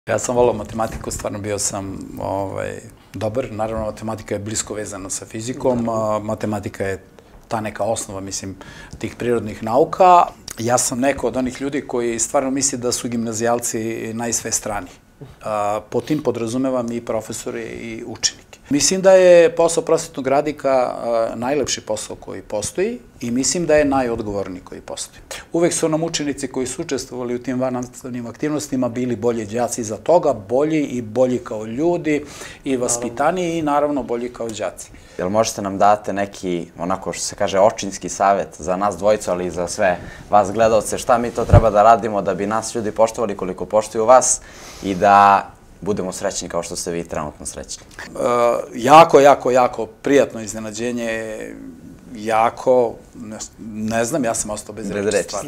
Ja sam volao matematiku, stvarno bio sam dobar. Naravno, matematika je blisko vezana sa fizikom. Matematika je ta neka osnova, mislim, tih prirodnih nauka. Ja sam neko od onih ljudi koji stvarno misli da su gimnazijalci najsvestrani. Po tim podrazumevam i profesore i učenike. Mislim da je posao prosvetnog radnika najlepši posao koji postoji i mislim da je najodgovorniji koji postoji. Uvek su nam učenici koji su učestvovali u tim vannastavnim aktivnostima bili bolji đaci za toga, bolji i bolji kao ljudi i vaspitaniji i naravno bolji kao đaci. Jel možete nam date neki, onako što se kaže, očinski savjet za nas dvojicu, ali i za sve vas gledalce, šta mi to treba da radimo da bi nas ljudi poštovali koliko poštuju vas i da budemo srećni kao što ste vi trenutno srećni? Jako prijatno iznenađenje, jako, ne znam, ja sam ostao bez reči stvari.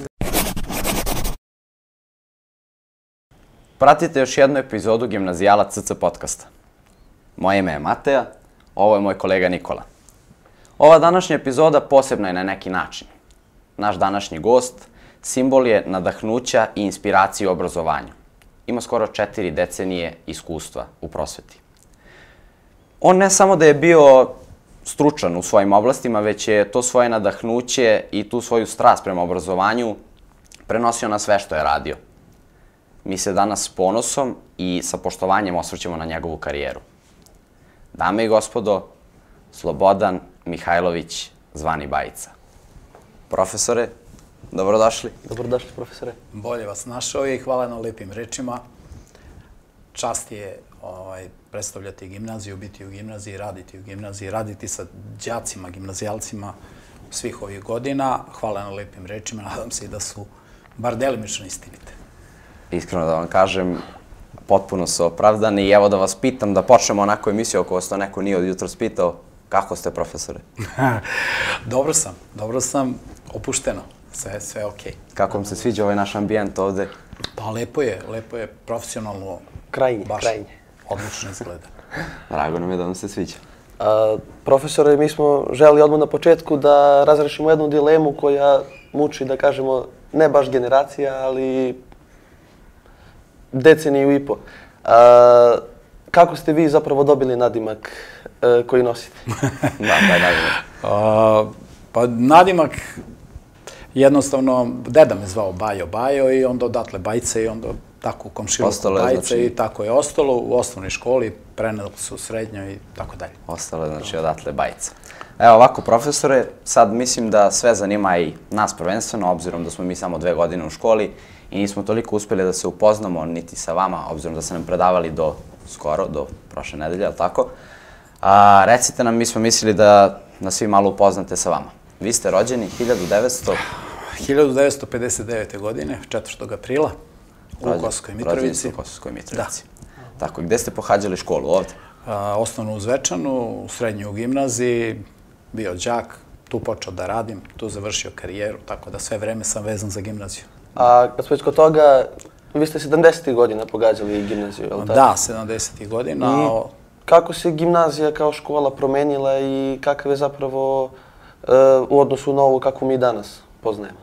Pratite još jednu epizodu Gimnazijala CC podcasta. Moje ime je Mateja, ovo je moj kolega Nikola. Ova današnja epizoda posebna je na neki način. Naš današnji gost simbol je nadahnuća i inspiracije u obrazovanju. Ima skoro 4 decenije iskustva u prosveti. On ne samo da je bio stručan u svojim oblastima, već je to svoje nadahnuće i tu svoju strast prema obrazovanju prenosio na sve što je radio. Mi se danas s ponosom i sa poštovanjem osvrćemo na njegovu karijeru. Dame i gospodo, Slobodan Mihajlović, zvani Bajica. Profesore, dobrodošli. Dobrodošli, profesore. Bolje vas našao i hvala na lepim rečima. Čast je predstavljati gimnaziju, biti u gimnaziji, raditi u gimnaziji, raditi sa đacima, gimnazijalcima svih ovih godina. Hvala na lepim rečima, nadam se i da su bar delimično istinite. Iskreno da vam kažem, potpuno su opravdani i evo da vas pitam, da počnemo onako emisiju ako vas to neko nije od jutros pitao, kako ste, profesore? Dobro sam, opušteno. Sve okej. Kako vam se sviđa ovaj naš ambijent ovde? Pa lepo je, profesionalno. Krajnje. Odlično izgleda. Drago nam je da vam se sviđa. Profesore, mi smo želi odmah na početku da razrešimo jednu dilemu koja muči, da kažemo, ne baš generacija, ali deceniju i po. Kako ste vi zapravo dobili nadimak koji nosite? Da, nadimak. Pa nadimak, jednostavno, deda me zvao Bajo i onda odatle Bajica i onda tako u komšiluku Bajica i tako je ostalo u osnovnoj školi, preneli su u srednjoj i tako dalje. Ostalo je, znači, odatle Bajica. Evo ovako, profesore, sad mislim da sve zanima i nas prvenstveno, obzirom da smo mi samo 2 godine u školi i nismo toliko uspjeli da se upoznamo niti sa vama, obzirom da ste nam predavali do prošle nedelje, ali tako? Recite nam, mi smo mislili da nas svi malo upoznate sa vama. Vi ste rođeni 1959. godine, 4. aprila, u Kosovskoj Mitrovici. Rođeni ste u Kosovskoj Mitrovici. Tako, gde ste pohađali školu ovde? Osnovno u Zvečanu, srednju u gimnaziji, bio đak, tu počeo da radim, tu završio karijeru, tako da sve vreme sam vezan za gimnaziju. A kad smo već kod toga, vi ste 70. godina pogađali gimnaziju, je li tako? Da, 70. godina. Kako se gimnazija kao škola promenila i kakav je zapravo u odnosu na ovo kako mi danas poznajemo?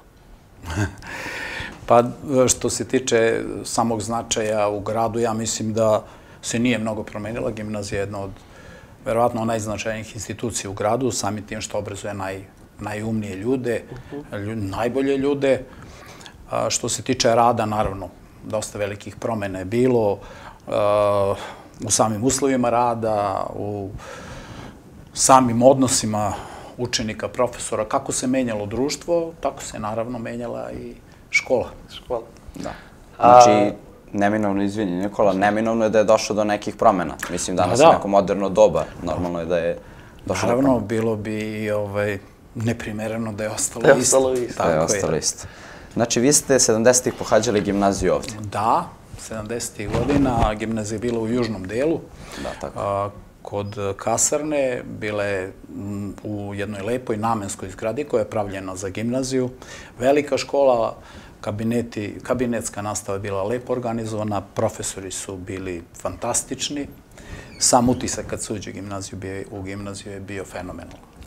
Pa što se tiče samog značaja u gradu, ja mislim da se nije mnogo promenila. Gimnazija je jedna od, verovatno, najznačajnijih institucija u gradu, samim tim što obrazuje najumnije ljude, najbolje ljude. Što se tiče rada, naravno, dosta velikih promjena je bilo u samim uslovima rada, u samim odnosima učenika, profesora. Kako se menjalo društvo, tako se naravno menjala i škola. Da. Znači, neminovno, izvini Nikola, neminovno je da je došlo do nekih promjena. Mislim, danas je neko moderno doba. Normalno je da je došlo do promjena. Naravno, bilo bi neprimereno da je ostalo isto. Da je ostalo isto. Znači, vi ste 70-ih pohađali gimnaziju ovdje? Da, 70-ih godina. Gimnazija je bila u južnom delu. Da, tako. Kod kasarne, bila je u jednoj lepoj namenskoj zgradi koja je pravljena za gimnaziju. Velika škola, kabinetska nastava je bila lepo organizovana, profesori su bili fantastični. Sam utisak kad se uđe u gimnaziju je bio fenomenalan.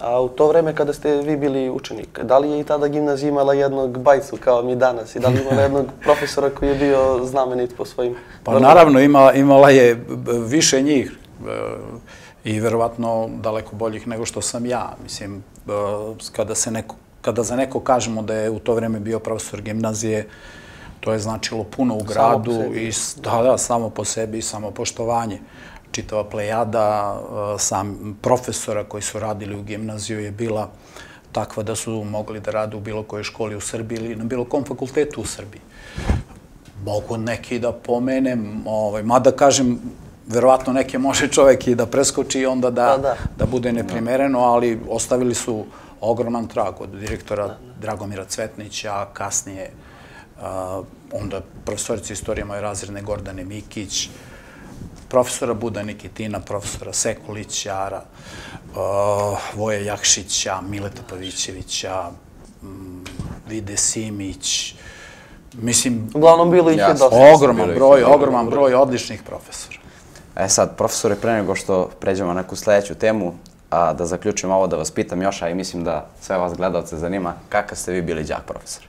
A u to vreme kada ste vi bili učenik, da li je i tada gimnazija imala jednog bajcu kao mi danas i da li imala jednog profesora koji je bio znamenit po svojim... Pa naravno, imala je više njih i verovatno daleko boljih nego što sam ja. Mislim, kada za neko kažemo da je u to vreme bio profesor gimnazije, to je značilo puno u gradu i samo po sebi i samopoštovanje. Čitava plejada sam profesora koji su radili u gimnaziju je bila takva da su mogli da rade u bilo kojoj školi u Srbiji ili na bilo kom fakultetu u Srbiji. Mogu neki da pomenem, mada kažem, verovatno neke može čovek i da preskoči i onda da bude neprimereno, ali ostavili su ogroman trag od direktora Dragomira Cvetnića, kasnije onda profesorica istorije moje razredne Gordane Mikić, profesora Buda Nikitina, profesora Sekulića, Voje Jakšića, Mileta Pavićevića, Vide Simić. Mislim, uglavnom bilo ih je dosta. Ogroman broj odličnih profesora. Sad, profesore, pre nego što pređemo na neku sledeću temu, a da zaključim ovo, da vas pitam još, a i mislim da sve vas gledalce zanima, kakav ste vi bili đak, profesor?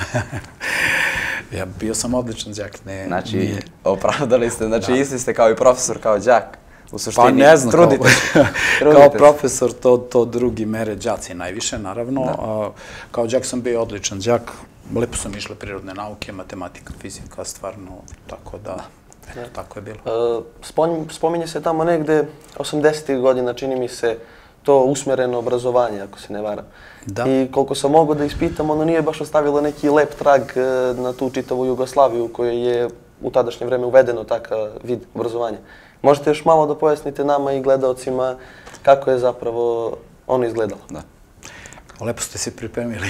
Ja bio sam odličan đak, ne... Znači, opravdali ste, znači isti ste kao i profesor, kao đak, u suštini. Pa ne znam, trudite se. Kao profesor to drugi mere đaci najviše, naravno. Kao đak sam bio odličan đak, lepo sam išle prirodne nauke, matematika, fizika, stvarno, tako da... Tako je bilo. Spominje se tamo negde 80. godina, čini mi se, to usmereno obrazovanje, ako se ne varam. I koliko sam mogao da ispitam, ono nije baš ostavilo neki lep trag na tu čitavu Jugoslaviju u kojoj je u tadašnje vreme uvedeno takav vid obrazovanja. Možete još malo da pojasnite nama i gledaocima kako je zapravo ono izgledalo? Da. Lepo ste se pripremili.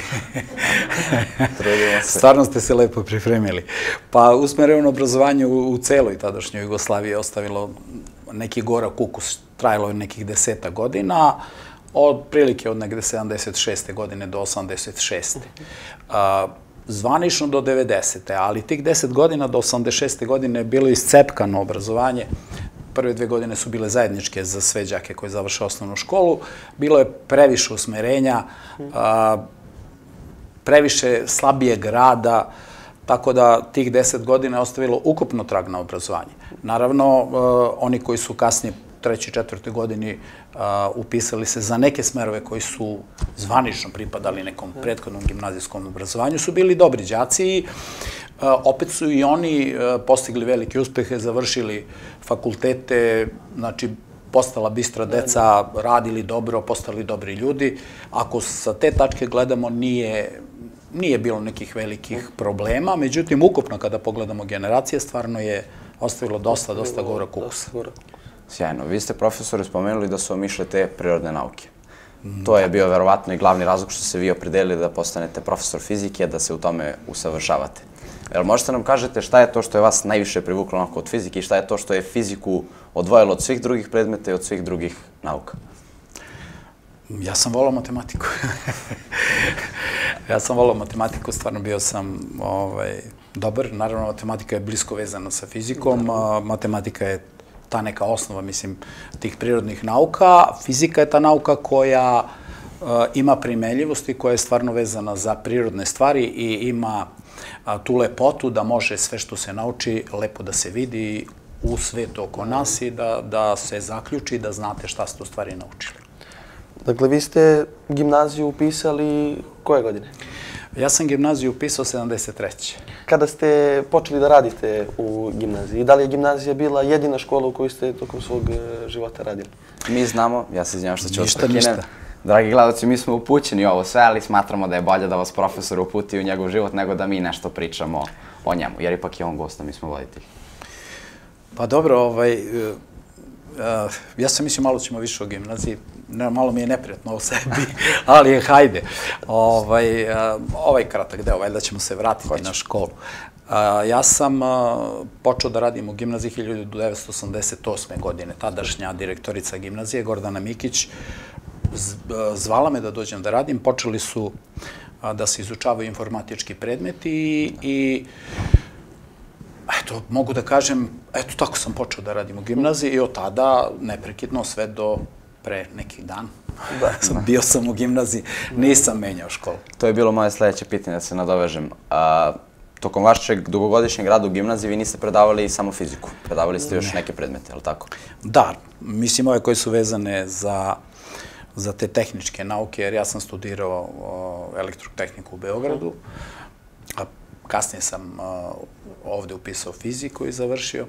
Stvarno ste se lepo pripremili. Pa usmereno obrazovanje u celoj tadašnjoj Jugoslaviji je ostavilo neki gorak ukus. Trajalo je nekih 10 godina, prilike od negde 76. godine do 86. Zvanično do 90. Ali tih 10 godina do 86. godine je bilo iscepkano obrazovanje. Prve 2 godine su bile zajedničke za sve đake koji završe osnovnu školu. Bilo je previše usmerenja, previše slabijeg rada, tako da tih 10 godina je ostavilo ukupno trag na obrazovanje. Naravno, oni koji su kasnije 3. i 4. godini upisali se za neke smerove koji su zvanično pripadali nekom prethodnom gimnazijskom obrazovanju su bili dobri đaci i opet su i oni postigli velike uspehe, završili fakultete, znači postala bistra deca, radili dobro, postali dobri ljudi. Ako sa te tačke gledamo, nije bilo nekih velikih problema, međutim, ukupno kada pogledamo generacije, stvarno je ostavilo dosta gorak ukusa. Sjajno. Vi ste, profesore, spomenuli da su vam išle te prirodne nauke. To je bio verovatno i glavni razlog što se vi opredelili da postanete profesor fizike, da se u tome usavršavate. Jel možete nam kažete šta je to što je vas najviše privuklo od fizike i šta je to što je fiziku odvojilo od svih drugih predmeta i od svih drugih nauka? Ja sam volao matematiku. Ja sam volao matematiku, stvarno bio sam dobar. Naravno, matematika je blisko vezana sa fizikom. Matematika je ta neka osnova, mislim, tih prirodnih nauka. Fizika je ta nauka koja ima primenljivost i koja je stvarno vezana za prirodne stvari i ima tu lepotu da može sve što se nauči lepo da se vidi u svetu oko nas i da se zaključi da znate šta ste u stvari naučili. Dakle, vi ste gimnaziju upisali koje godine? Ja sam gimnaziju upisao 73. Kada ste počeli da radite u gimnaziji, da li je gimnazija bila jedina škola u kojoj ste tokom svog života radili? Mi znamo, ja se izvinjam što ću vas prekinem. Dragi gledalci, mi smo upućeni u ovo sve, ali smatramo da je bolje da vas profesor uputi u njegov život nego da mi nešto pričamo o njemu, jer ipak je on gost, a mi smo voditelji. Pa dobro, ja sam mislio malo ćemo više o gimnaziji, malo mi je neprijatno o sebi, ali hajde. Ovaj kratak deo, valjda ćemo se vratiti na školu. Ja sam počeo da radim u gimnaziji 1988. godine. Tadašnja direktorica gimnazije, Gordana Mikić, zvala me da dođem da radim. Počeli su da se izučavaju informatički predmeti i eto, mogu da kažem, eto, tako sam počeo da radim u gimnaziji i od tada neprekidno sve do pre neki dan. Bio sam u gimnaziji, nisam menjao školu. To je bilo moje sledeće pitanje, da se nadovežem. Tokom vašeg dugogodišnjeg rada u gimnaziji vi niste predavali samo fiziku, predavali ste još neke predmete, je li tako? Da, mislim ove koje su vezane za te tehničke nauke, jer ja sam studirao elektrotehniku u Beogradu, a kasnije sam ovde upisao fiziku i završio.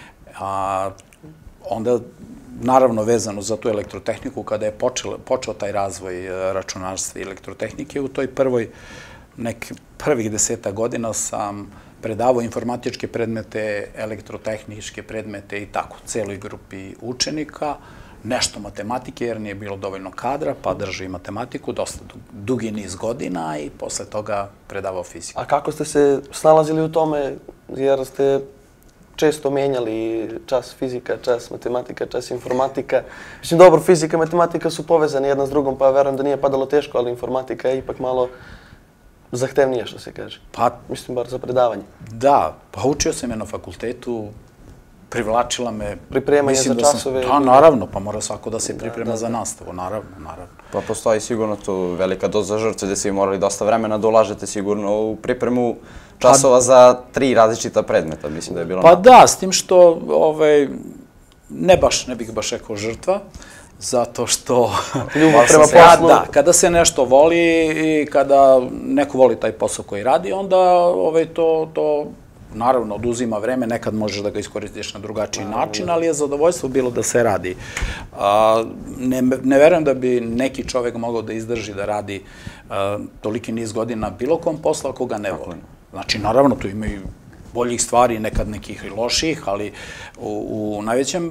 Onda, naravno, vezano za tu elektrotehniku, kada je počeo taj razvoj računarstva i elektrotehnike, u toj prvih 10 godina sam predavao informatičke predmete, elektrotehničke predmete i tako, celoj grupi učenika, nešto matematike, jer nije bilo dovoljno kadra, pa drži matematiku, dosta dugi niz godina i posle toga predavao fiziku. A kako ste se snalazili u tome, jer ste često menjali čas fizika, čas matematika, čas informatika? Mislim, dobro, fizika i matematika su povezane jedna s drugom, pa verujem da nije padalo teško, ali informatika je ipak malo zahtevnija, što se kaže. Mislim, bar za predavanje. Da, pa učio sam je na fakultetu, privlačila me... Pripremanje za časove? Da, naravno, pa mora svako da se priprema za nastavu, naravno. Pa postoji sigurno tu velika doza žrtve gde ste morali dosta vremena da ulažete sigurno u pripremu časova za 3 različita predmeta, mislim da je bilo... Pa da, s tim što, ne bih baš rekao žrtva, zato što... Ljubav prema poslu. Da, kada se nešto voli i kada neko voli taj posao koji radi, onda to naravno oduzima vreme, nekad možeš da ga iskoristiš na drugačiji način, ali je zadovoljstvo bilo da se radi. Ne verujem da bi neki čovek mogao da izdrži da radi toliki niz godina bilo kom posla ako ga ne voli. Znači, naravno, tu ima i boljih stvari, nekad nekih i loših, ali u najvećem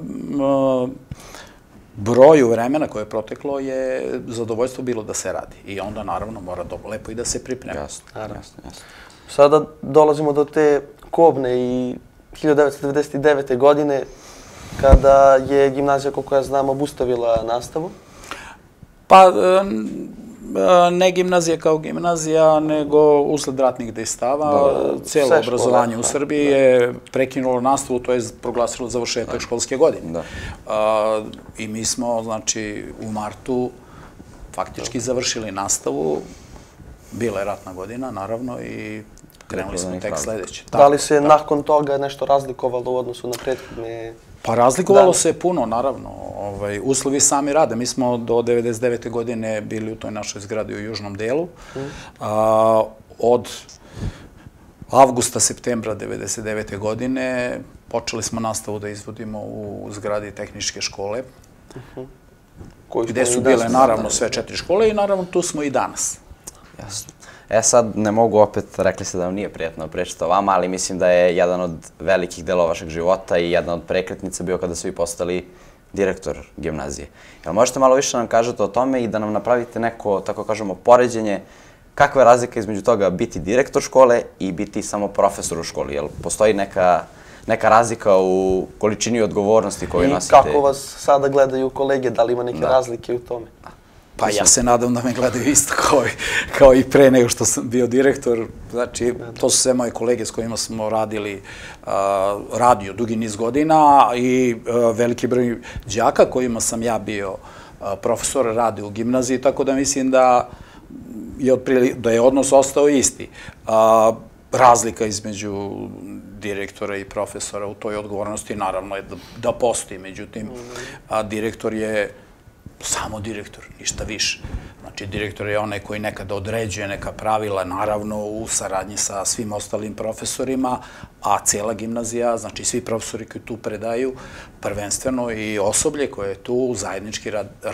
broju vremena koje je proteklo je zadovoljstvo bilo da se radi. I onda, naravno, mora lepo i da se priprema. Jasno, jasno. Sada dolazimo do te kobne i 1999. godine, kada je gimnazija, koliko ja znam, obustavila nastavu. Pa, ne gimnazija kao gimnazija, nego usled ratnih dejstava. Cijelo obrazovanje u Srbiji je prekinulo nastavu, to je proglasilo završetak školske godine. I mi smo, znači, u martu faktički završili nastavu. Bila je ratna godina, naravno, i krenuli smo tek sledeće. Da li se nakon toga nešto razlikovalo u odnosu na prethodne... Pa razlikovalo se puno, naravno. Uslovi sami rade. Mi smo do 1999. godine bili u toj našoj zgradi u južnom delu. Od avgusta, septembra 1999. godine počeli smo nastavu da izvodimo u zgradi tehničke škole, gde su bile, naravno, sve 4 škole i, naravno, tu smo i danas. Jasno. Sad ne mogu opet, rekli ste da vam nije prijatno pričati o vama, ali mislim da je jedan od velikih delova vašeg života i jedna od prekretnica bio kada ste vi postali direktor gimnazije. Jel možete malo više nam kažete o tome i da nam napravite neko, tako kažemo, poređenje, kakva je razlika između toga biti direktor škole i biti samo profesor u školi? Jel postoji neka razlika u količini odgovornosti koju nosite? I kako vas sada gledaju kolege, da li ima neke razlike u tome? Pa ja se nadam da me gledaju isto kao i pre nego što sam bio direktor. Znači, to su sve moje kolege s kojima smo radio dugi niz godina i veliki broj đaka kojima sam ja bio profesor, radi u gimnaziji, tako da mislim da je odnos ostao isti. Razlika između direktora i profesora u toj odgovornosti naravno je da postoji, međutim, direktor je samo direktor, ništa više. Znači, direktor je onaj koji nekada određuje neka pravila, naravno u saradnji sa svim ostalim profesorima, a cela gimnazija, znači svi profesori koji tu predaju, prvenstveno i osoblje koje tu zajednički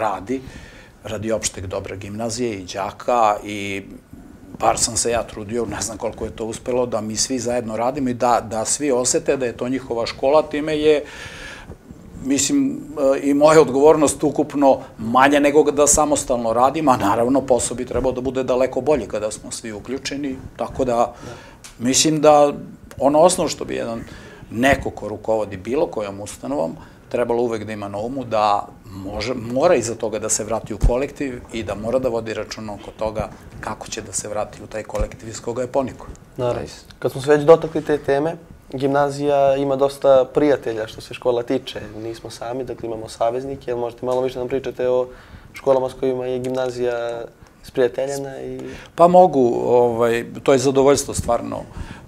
radi opšteg dobra gimnazije i đaka i bar sam se ja trudio, ne znam koliko je to uspelo, da mi svi zajedno radimo i da svi osete da je to njihova škola, time je mislim, i moja odgovornost ukupno manja nego da samostalno radim, a naravno posao bi trebao da bude daleko bolji kada smo svi uključeni, tako da mislim da ono osnovno što bi neko ko rukovodi bilo kojom ustanovom trebalo uvek da ima na umu da mora iza toga da se vrati u kolektiv i da mora da vodi računa oko toga kako će da se vrati u taj kolektiv iz koga je ponikao. Naravno. Kad smo se već dotakli te teme, gimnazija ima dosta prijatelja što se škola tiče. Nismo sami, dakle imamo saveznike. Možete malo više nam pričate o školama s kojima je gimnazija sprijateljena i... Pa mogu, to je zadovoljstvo stvarno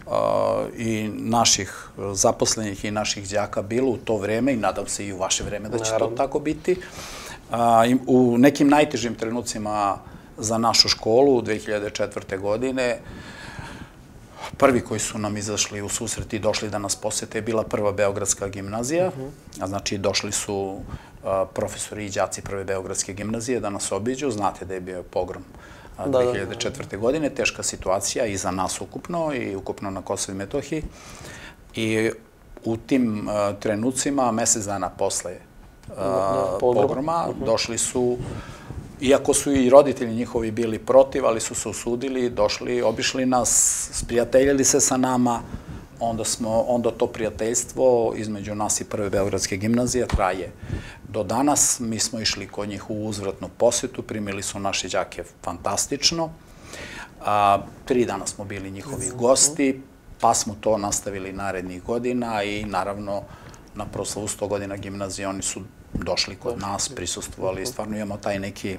i naših zaposlenih i naših đaka bilo u to vreme i nadam se i u vaše vreme da će to tako biti. U nekim najtežim trenucima za našu školu 2004. godine prvi koji su nam izašli u susret i došli da nas posete je bila Prva Beogradska gimnazija. Znači, došli su profesori i đaci Prve Beogradske gimnazije da nas obiđu. Znate da je bio pogrom 2004. godine, teška situacija i za nas ukupno i ukupno na Kosovu i Metohiji. I u tim trenucima, mesec dana posle pogroma, došli su, iako su i roditelji njihovi bili protiv, ali su se usudili, došli, obišli nas, sprijateljili se sa nama, onda to prijateljstvo između nas i Prve Beogradske gimnazije traje do danas. Mi smo išli kod njih u uzvratnu posetu, primili su naše đake fantastično. 3 dana smo bili njihovi gosti, pa smo to nastavili narednih godina i naravno na proslavu 100 godina gimnazije oni su došli kod nas, prisustvovali i stvarno imamo taj neki,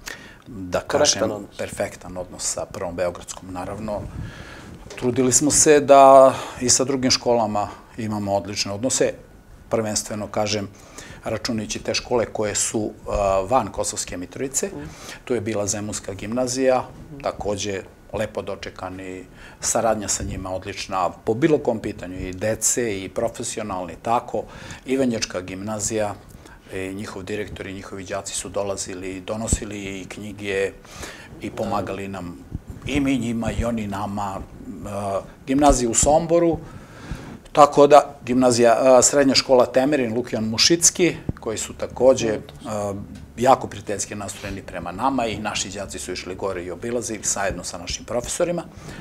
da kažem, perfektan odnos sa Prvom Beogradskom. Naravno, trudili smo se da i sa drugim školama imamo odlične odnose, prvenstveno, kažem, računajući te škole koje su van Kosovske Mitrovice. Tu je bila Zemunska gimnazija, takođe lepo dočekani, saradnja sa njima odlična po bilo kom pitanju, i dece, i profesionalni, tako. Ivanjačka gimnazija, njihov direktor i njihovi đaci su dolazili, donosili i knjige i pomagali nam, i mi njima i oni nama. Gimnazija u Somboru, tako da gimnazija, srednja škola Temerin, Lukijan Mušicki, koji su takođe jako prijateljski nastrojeni prema nama i naši đaci su išli gore i obilazili zajedno sa našim profesorima.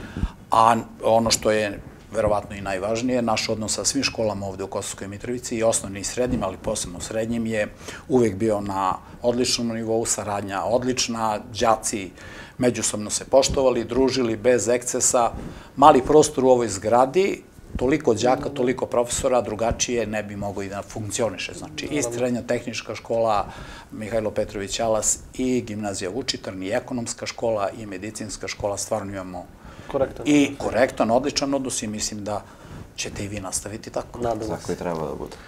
A ono što je verovatno i najvažnije, naš odnos sa svim školama ovde u Kosovskoj Mitrovici, i osnovnim i srednjim, ali posebno srednjim, je uvek bio na odličnom nivou, saradnja odlična, đaci međusobno se poštovali, družili bez ekscesa. Mali prostor u ovoj zgradi, toliko đaka, toliko profesora, drugačije ne bi mogo i da funkcioniše. Znači, i srednja tehnička škola Mihajlo Petrović Alas, i gimnazija Vučitrn, i ekonomska škola, i medicinska škola, stvarno imamo i korektan, odličan odnos i mislim da ćete i vi nastaviti tako. Tako i treba da bude.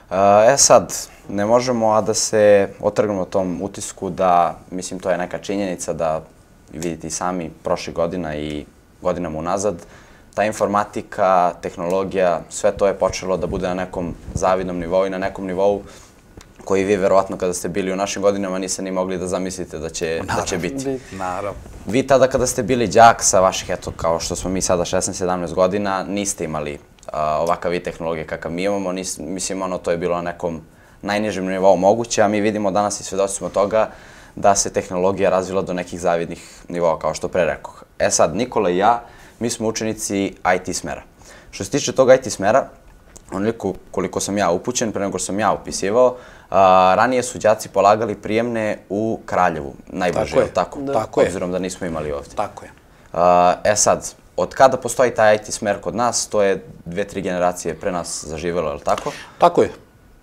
Sad, ne možemo a da se otrgnemo tom utisku da, mislim, to je neka činjenica da, vidite i sami, prošlih godina i godinama unazad, ta informatika, tehnologija, sve to je počelo da bude na nekom zavidnom nivou i na nekom nivou koji vi, verovatno, kada ste bili u našim godinama, niste ni mogli da zamislite da će biti. Naravno. Vi tada kada ste bili đak sa vaših, eto, kao što smo mi sada 16-17 godina, niste imali ovakav vid tehnologije kakav mi imamo. Mislim, to je bilo na nekom najnižem nivou moguće, a mi vidimo danas i svedoci smo toga da se tehnologija razvila do nekih zavidnih nivoa, kao što pre rekoh. Sad, Nikola i ja, mi smo učenici IT smera. Što se tiče tog IT smera, onoliko koliko sam ja upućen, pre nego sam ja upisivao, ranije su đaci polagali prijemne u Kraljevu, najbrže, je li tako? Tako je. Obzirom da nismo imali ovde. Tako je. Sad, od kada postoji taj IT smer kod nas, to je 2-3 generacije pre nas zaživelo, je li tako? Tako je.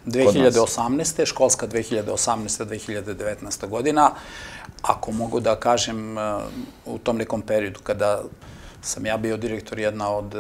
2018. školska 2018-2019. godina, ako mogu da kažem, u tom nekom periodu kada sam ja bio direktor, jedna od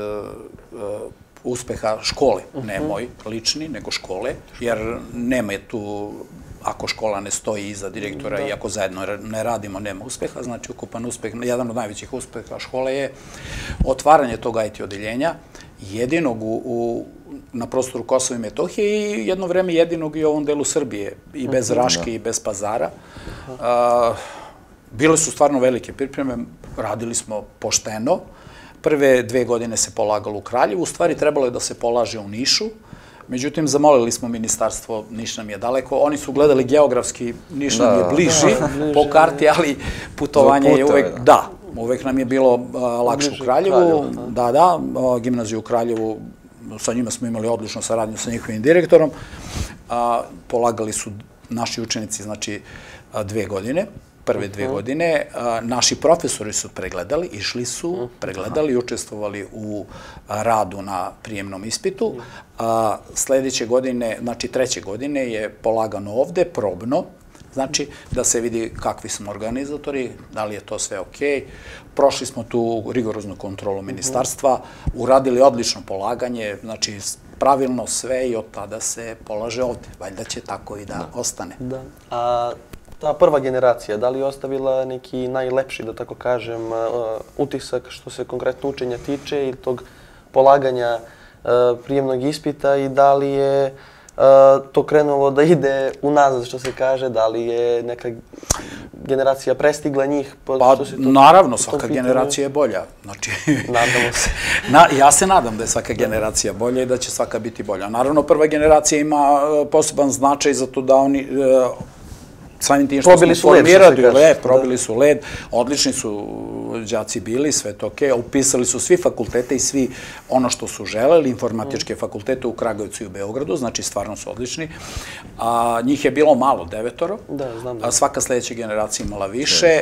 uspeha škole, ne moj lični, nego škole, jer nema je tu, ako škola ne stoji iza direktora i ako zajedno ne radimo, nema uspeha. Znači, ukupan uspeh, jedan od najvećih uspeha škole je otvaranje tog IT odeljenja, jedinog na prostoru Kosova i Metohije i jedno vreme jedinog i u ovom delu Srbije, i bez Raške i bez Pazara. Bile su stvarno velike pripreme, radili smo pošteno. Prve 2 godine se polagalo u Kraljevu, u stvari trebalo je da se polaže u Nišu, međutim zamolili smo ministarstvo, Niš nam je daleko, oni su gledali geografski, Niš nam je bliži po karti, ali putovanje je uvek, da, uvek nam je bilo lakše u Kraljevu, da, gimnaziju u Kraljevu, sa njima smo imali odličnu saradnju sa njihovim direktorom, polagali su naši učenici, znači 2 godine, prve 2 godine. Naši profesori su pregledali, išli su, pregledali i učestvovali u radu na prijemnom ispitu. Sledeće godine, znači 3. godine je polagano ovde, probno, znači da se vidi kakvi smo organizatori, da li je to sve okej. Prošli smo tu rigoroznu kontrolu ministarstva, uradili odlično polaganje, znači pravilno sve i od tada se polaže ovde. Valjda će tako i da ostane. Da. A ta prva generacija, da li je ostavila neki najlepši, da tako kažem, utisak što se konkretno učenja tiče i tog polaganja prijemnog ispita i da li je to krenulo da ide unazad, što se kaže, da li je neka generacija prestigla njih? Pa, naravno, svaka generacija je bolja. Znači, nadamo se. Ja se nadam da je svaka generacija bolja i da će svaka biti bolja. Naravno, prva generacija ima poseban značaj za to da oni samim tim što smo formirali, probili su led, odlični su đaci bili, sve to okej, upisali su svi fakultete i svi ono što su želeli, informatičke fakultete u Kragujevcu i u Beogradu, znači stvarno su odlični. Njih je bilo malo, 9. Da, znam da. Svaka sledeća generacija imala više.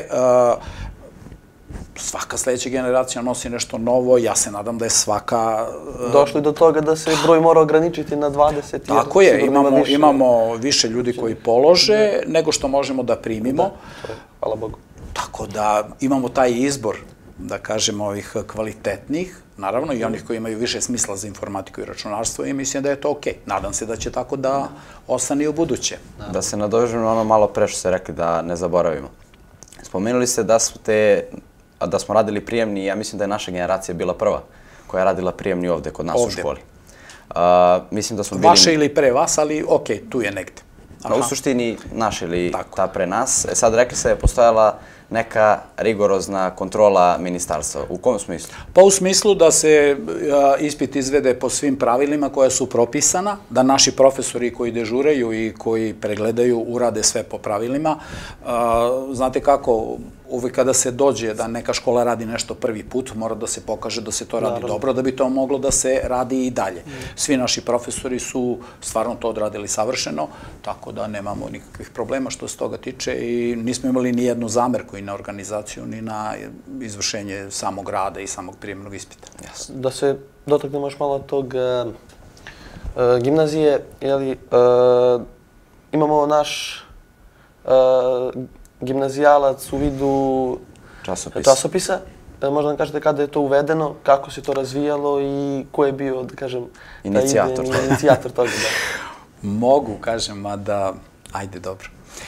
Svaka sledeća generacija nosi nešto novo, ja se nadam da je svaka... Došli do toga da se broj mora ograničiti na 20. Tako je, imamo više ljudi koji polože nego što možemo da primimo. Hvala Bogu. Tako da imamo taj izbor, da kažemo, ovih kvalitetnih, naravno i onih koji imaju više smisla za informatiku i računarstvo i mislim da je to okej. Nadam se da će tako da ostane i u buduće. Da se nadovežem na ono malo pre što ste rekli, da ne zaboravimo. Spomenuli ste da smo radili prijemni, ja mislim da je naša generacija bila prva koja je radila prijemni ovde, kod nas u školi. Mislim da smo bili... Vaše ili pre vas, ali okej, tu je negde. U suštini naša ili ta pre nas. Sad rekli ste da je postojala neka rigorozna kontrola ministarstva. U kom smislu? Pa u smislu da se ispit izvede po svim pravilima koja su propisana, da naši profesori koji dežuraju i koji pregledaju urade sve po pravilima. Znate kako, uvek kada se dođe da neka škola radi nešto prvi put, mora da se pokaže da se to radi dobro, da bi to moglo da se radi i dalje. Svi naši profesori su stvarno to odradili savršeno, tako da nemamo nikakvih problema što se toga tiče i nismo imali ni jednu zamerku i na organizaciju, ni na izvršenje samog rada i samog prijemnog ispita. Da se dotaknemo još malo tog gimnazije, imamo naš gimnazijalac u vidu časopisa. Možda nam kažete kada je to uvedeno, kako se to razvijalo i ko je bio, da kažem, inicijator toga. Mogu, kažem, a da... Ajde, dobro.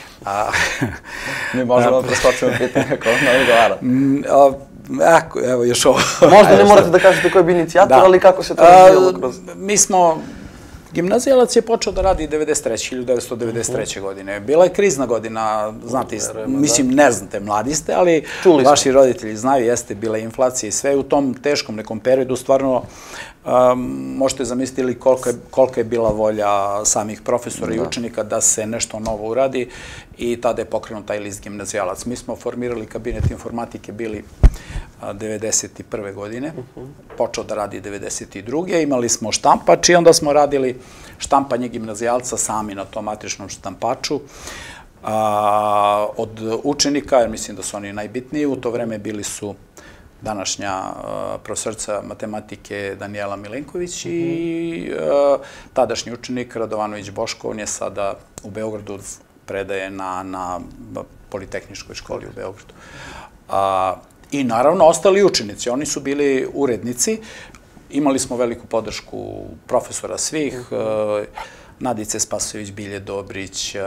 Mi možemo preskočiti pitanje kako ne odgovara. Evo, još ovo. Možda ne morate da kažete ko je bio inicijator, ali kako se to razvijalo kroz... Mi smo... Gimnazijalac je počeo da radi 1993. godine. Bila je krizna godina, znate, mislim, ne znate, mladi ste, ali vaši roditelji znaju, jeste, bila je inflacija i sve. U tom teškom nekom periodu stvarno možete zamisliti kolika je bila volja samih profesora i učenika da se nešto novo uradi i tada je pokrenut taj list gimnazijalac. Mi smo formirali kabinet informatike, bili 1991. godine, počeo da radi 1992. Imali smo štampač i onda smo radili štampanje gimnazijalca sami na tom matričnom štampaču. Od učenika, jer mislim da su oni najbitniji, u to vreme bili su današnja profesorica matematike Danijela Milenković i tadašnji učenik Radovanović Boško, on je sada u Beogradu, predaje na Politehničkoj školi u Beogradu. I naravno ostali učenici, oni su bili urednici, imali smo veliku podršku profesora svih, Nadice Spasojević, Bilje Dobrić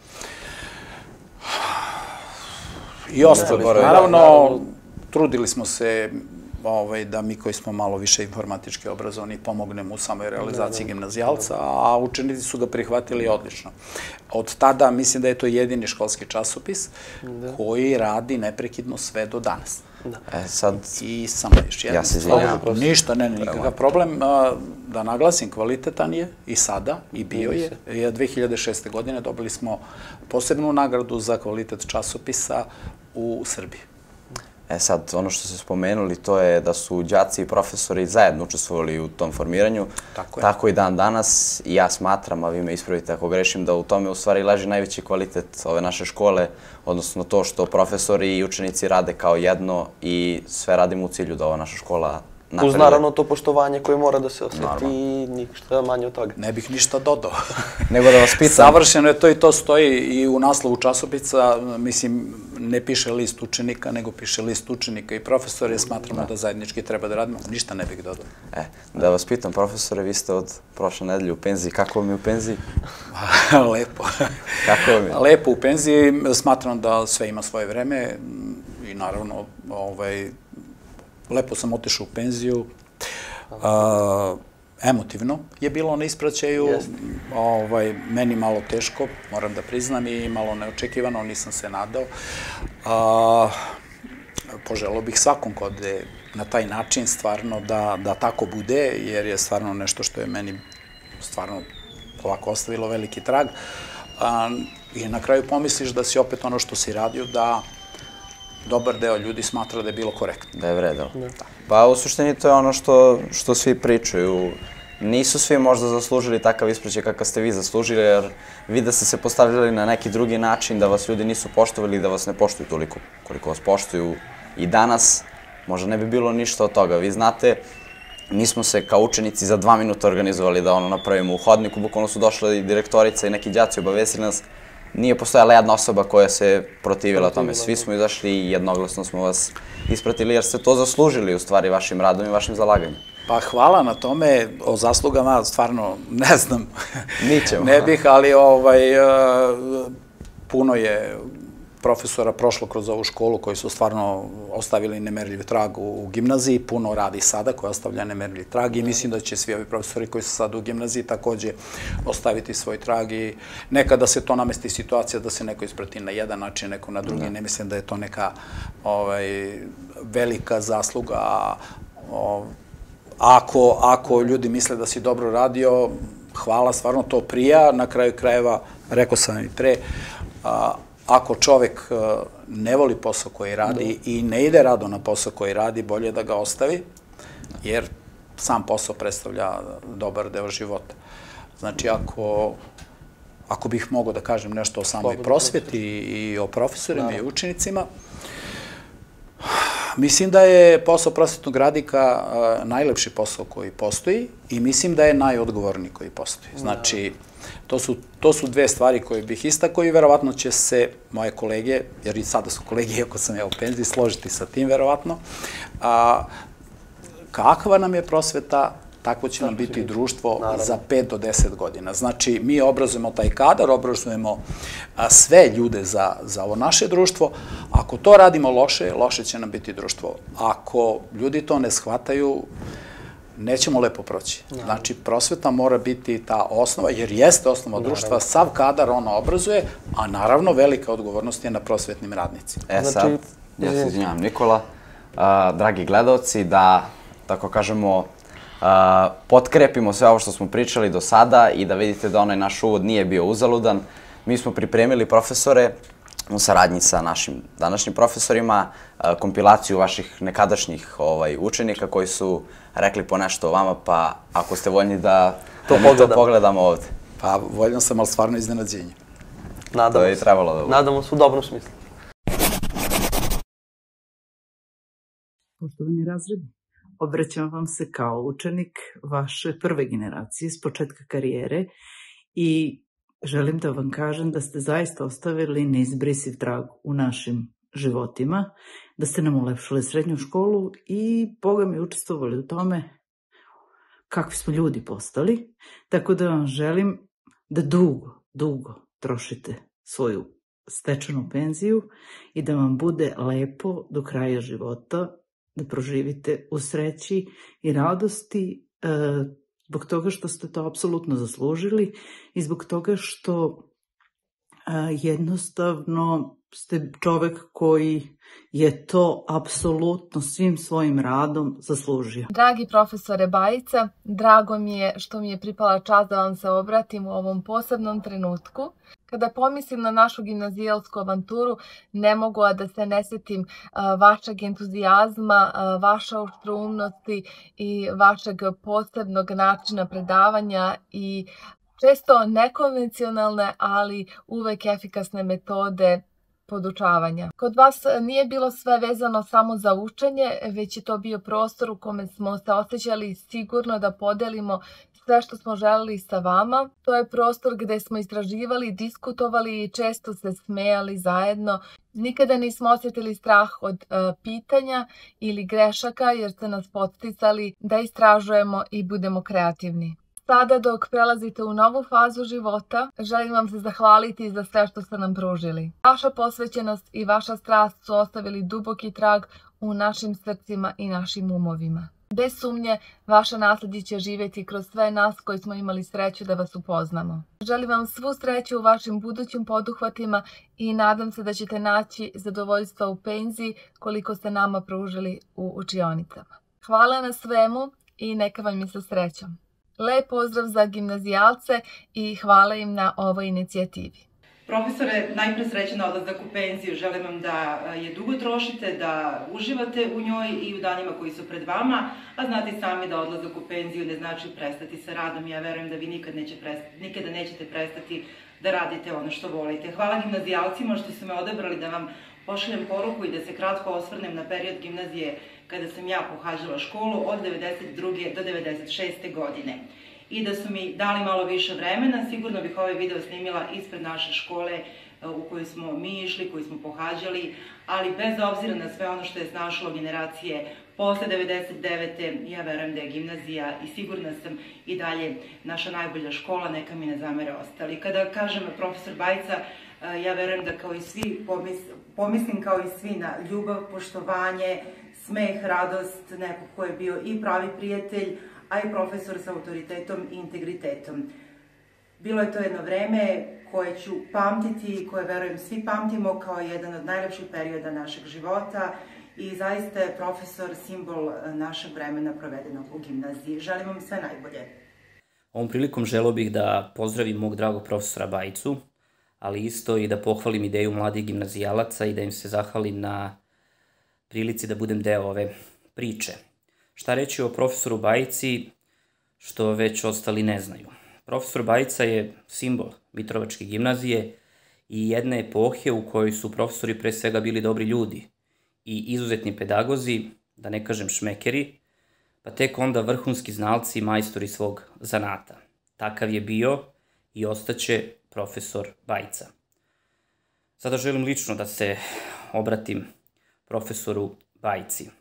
i ostali. Naravno, trudili smo se da mi koji smo malo više informatički obrazovani pomognemo u samoj realizaciji gimnazijalca, a učenici su ga prihvatili odlično. Od tada mislim da je to jedini školski časopis koji radi neprekidno sve do danas. I samo još jedno. Ja se izvinjam. Ništa, ne, nikakav problem. Da naglasim, kvalitetan je i sada, i bio je. 2006. godine dobili smo posebnu nagradu za kvalitet časopisa u Srbiji. Sad, ono što ste spomenuli, to je da su đaci i profesori zajedno učestvovali u tom formiranju. Tako i dan danas. I ja smatram, a vi me ispravite ako grešim, da u tome u stvari leži najveći kvalitet ove naše škole, odnosno to što profesori i učenici rade kao jedno i sve radimo u cilju da ova naša škola napreduje. Uz naravno to poštovanje koje mora da se osjeti i ništa manje od toga. Ne bih ništa dodao. Nego da vas pitam... Savršeno je to i to stoji i u naslovu časopisa, mislim, ne piše list učenika, nego piše list učenika i profesora, jer smatramo da zajednički treba da radimo. Ništa ne bih dodao. Da vas pitam, profesore, vi ste od prošle nedelje u penziji. Kako vam je u penziji? Lepo. Kako vam je? Lepo u penziji. Smatram da sve ima svoje vreme i naravno, lepo sam otišao u penziju. Emotivno je bilo na ispraćaju, meni malo teško, moram da priznam, i malo neočekivano, nisam se nadao. Poželao bih svakom ko ode na taj način stvarno da tako bude, jer je stvarno nešto što je meni stvarno ovako ostavilo veliki trag. I na kraju pomisliš da si opet ono što si radio, da dobar deo ljudi smatra da je bilo korektno. Da je vredilo. Pa u suštini to je ono što svi pričaju. Nisu svi možda zaslužili takav ispraćaj kakav ste vi zaslužili, jer vi da ste se postavljali na neki drugi način, da vas ljudi nisu poštovali i da vas ne poštuju toliko koliko vas poštuju i danas, možda ne bi bilo ništa od toga. Vi znate, mi smo se kao učenici za 2 minuta organizovali da napravimo u hodniku, bukvalno su došla i direktorica i neki đaci obavestili nas. Nije postojala jedna osoba koja se protivila tome. Svi smo izašli i jednoglasno smo vas ispratili, jer ste to zaslužili u stvari vašim radom i vašim zalaganjem. Pa hvala na tome, o zaslugama stvarno ne znam. Nićemo. Ne bih, ali puno je profesora prošlo kroz ovu školu koji su stvarno ostavili nemerljiv trag u gimnaziji, puno radi sada koji ostavlja nemerljiv trag i mislim da će svi ovi profesori koji su sada u gimnaziji takođe ostaviti svoj trag i nekada se to namesti situacija da se neko isprati na jedan način, neko na drugi. Ne mislim da je to neka velika zasluga. Ako ljudi misle da si dobro radio, hvala, stvarno to prija. Na kraju krajeva, rekao sam i pre, ako čovek ne voli posao koji radi i ne ide rado na posao koji radi, bolje da ga ostavi, jer sam posao predstavlja dobar deo života. Znači, ako bih mogao da kažem nešto o samoj prosveti i o profesorima i učenicima, mislim da je posao prosvetnog radnika najlepši posao koji postoji i mislim da je najodgovorniji koji postoji. Znači, to su dve stvari koje bih istakao i verovatno će se moje kolege, jer i sada su kolege, iako sam ja u penziji, složiti sa tim verovatno. Kakva nam je prosveta, takvo će nam biti društvo za 5 do 10 godina. Znači, mi obrazujemo taj kadar, obrazujemo sve ljude za ovo naše društvo. Ako to radimo loše, loše će nam biti društvo. Ako ljudi to ne shvataju, nećemo lepo proći. Znači, prosveta mora biti ta osnova, jer jeste osnova društva, sav kadar ono obrazuje, a naravno velika odgovornost je na prosvetnim radnicima. Sad, ja se izvinjavam, Nikola, dragi gledalci, da, tako kažemo, potkrepimo sve ovo što smo pričali do sada i da vidite da onaj naš uvod nije bio uzaludan. Mi smo pripremili profesore u saradnji sa našim današnjim profesorima, kompilaciju vaših nekadašnjih učenika koji su rekli po nešto o vama, pa ako ste voljni da mi to pogledamo ovde. Pa voljan sam, ali stvarno iznenađenje. To je i trebalo da bude. Nadamo se u dobrom smislu. Poštovani razredi, obraćam vam se kao učenik vaše prve generacije s početka karijere i želim da vam kažem da ste zaista ostavili neizbrisiv trag u našim životima, da ste nam ulepšali srednju školu i Boga mi učestvovali u tome kakvi smo ljudi postali, tako da vam želim da dugo trošite svoju stečenu penziju i da vam bude lepo do kraja života, da proživite u sreći i radosti zbog toga što ste to apsolutno zaslužili i zbog toga što jednostavno ste čovek koji je to apsolutno svim svojim radom zaslužio. Dragi profesore Bajica, drago mi je što mi je pripala čast da vam se obratim u ovom posebnom trenutku. Kada pomislim na našu gimnazijalsku avanturu, ne mogu a da se ne sjetim vašeg entuzijazma, vaše oštroumnosti i vašeg posebnog načina predavanja i često nekonvencionalne, ali uvek efikasne metode podučavanja. Kod vas nije bilo sve vezano samo za učenje, već je to bio prostor u kome smo se osjećali sigurno da podelimo sve što smo želeli sa vama. To je prostor gde smo istraživali, diskutovali i često se smejali zajedno. Nikada nismo osjetili strah od pitanja ili grešaka jer ste nas podsticali da istražujemo i budemo kreativni. Sada dok prelazite u novu fazu života, želim vam se zahvaliti za sve što ste nam pružili. Vaša posvećenost i vaša strast su ostavili duboki trag u našim srcima i našim umovima. Bez sumnje, vaša nasledđe će živjeti kroz sve nas koji smo imali sreću da vas upoznamo. Želim vam svu sreću u vašim budućim poduhvatima i nadam se da ćete naći zadovoljstvo u penziji koliko ste nama pružili u učionicama. Hvala na svemu i neka vam je sa srećom. Lep pozdrav za gimnazijalce i hvala im na ovoj inicijativi. Profesore, najpre srećan odlazak u penziju. Želim vam da je dugo trošite, da uživate u njoj i u danima koji su pred vama, a znate i sami da odlazak u penziju ne znači prestati sa radom. Ja verujem da vi nikada nećete prestati da radite ono što volite. Hvala gimnazijalcima što su me odabrali da vam pošaljem poruku i da se kratko osvrnem na period gimnazije kada sam ja pohađala školu od 92. do 96. godine. I da su mi dali malo više vremena, sigurno bih ovaj video snimila ispred naše škole u kojoj smo mi išli, koju smo pohađali, ali bez obzira na sve ono što je snašlo generacije posle 99. ja verujem da je gimnazija i sigurna sam i dalje naša najbolja škola, neka mi ne zamere ostali. Kada kažem profesor Bajca, ja verujem da kao i svi pomislim kao i svi na ljubav, poštovanje, smeh, radost, nekog ko je bio i pravi prijatelj, a i profesor sa autoritetom i integritetom. Bilo je to jedno vreme koje ću pamtiti i koje, verujem, svi pamtimo kao jedan od najlepših perioda našeg života i zaista je profesor simbol našeg vremena provedenog u gimnaziji. Želim vam sve najbolje. Ovom prilikom želeo bih da pozdravim mog dragog profesora Bajicu, ali isto i da pohvalim ideju mladih gimnazijalaca i da im se zahvalim na prilici da budem deo ove priče. Šta reći o profesoru Bajici, što već ostali ne znaju. Profesor Bajica je simbol Mitrovačke gimnazije i jedne epohe u kojoj su profesori pre svega bili dobri ljudi i izuzetni pedagozi, da ne kažem šmekeri, pa tek onda vrhunski znalci i majstori svog zanata. Takav je bio i ostaće profesor Bajica. Sada želim lično da se obratim profesoru Bajici.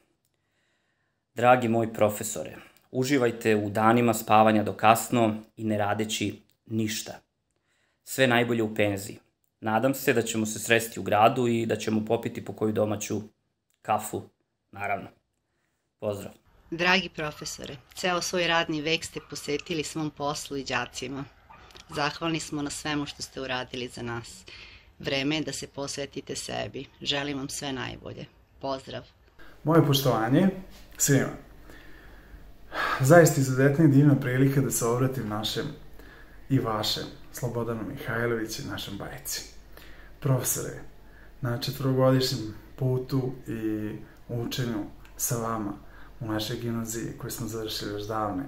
Dragi moji profesore, uživajte u danima spavanja do kasno i ne radeći ništa. Sve najbolje u penziji. Nadam se da ćemo se sresti u gradu i da ćemo popiti po koju domaću kafu, naravno. Pozdrav. Dragi profesore, ceo svoj radni vek ste posvetili svom poslu i đacima. Zahvalni smo na svemu što ste uradili za nas. Vreme je da se posvetite sebi. Želim vam sve najbolje. Pozdrav. Moje poštovanje svima. Zaista izuzetna i divna prilika da se obratim našem i vašem Slobodanu Mihajloviću i našem Bajici. Profesore, na 4-godišnjem putu i učenju sa vama u našoj gimnaziji koju smo završili još davne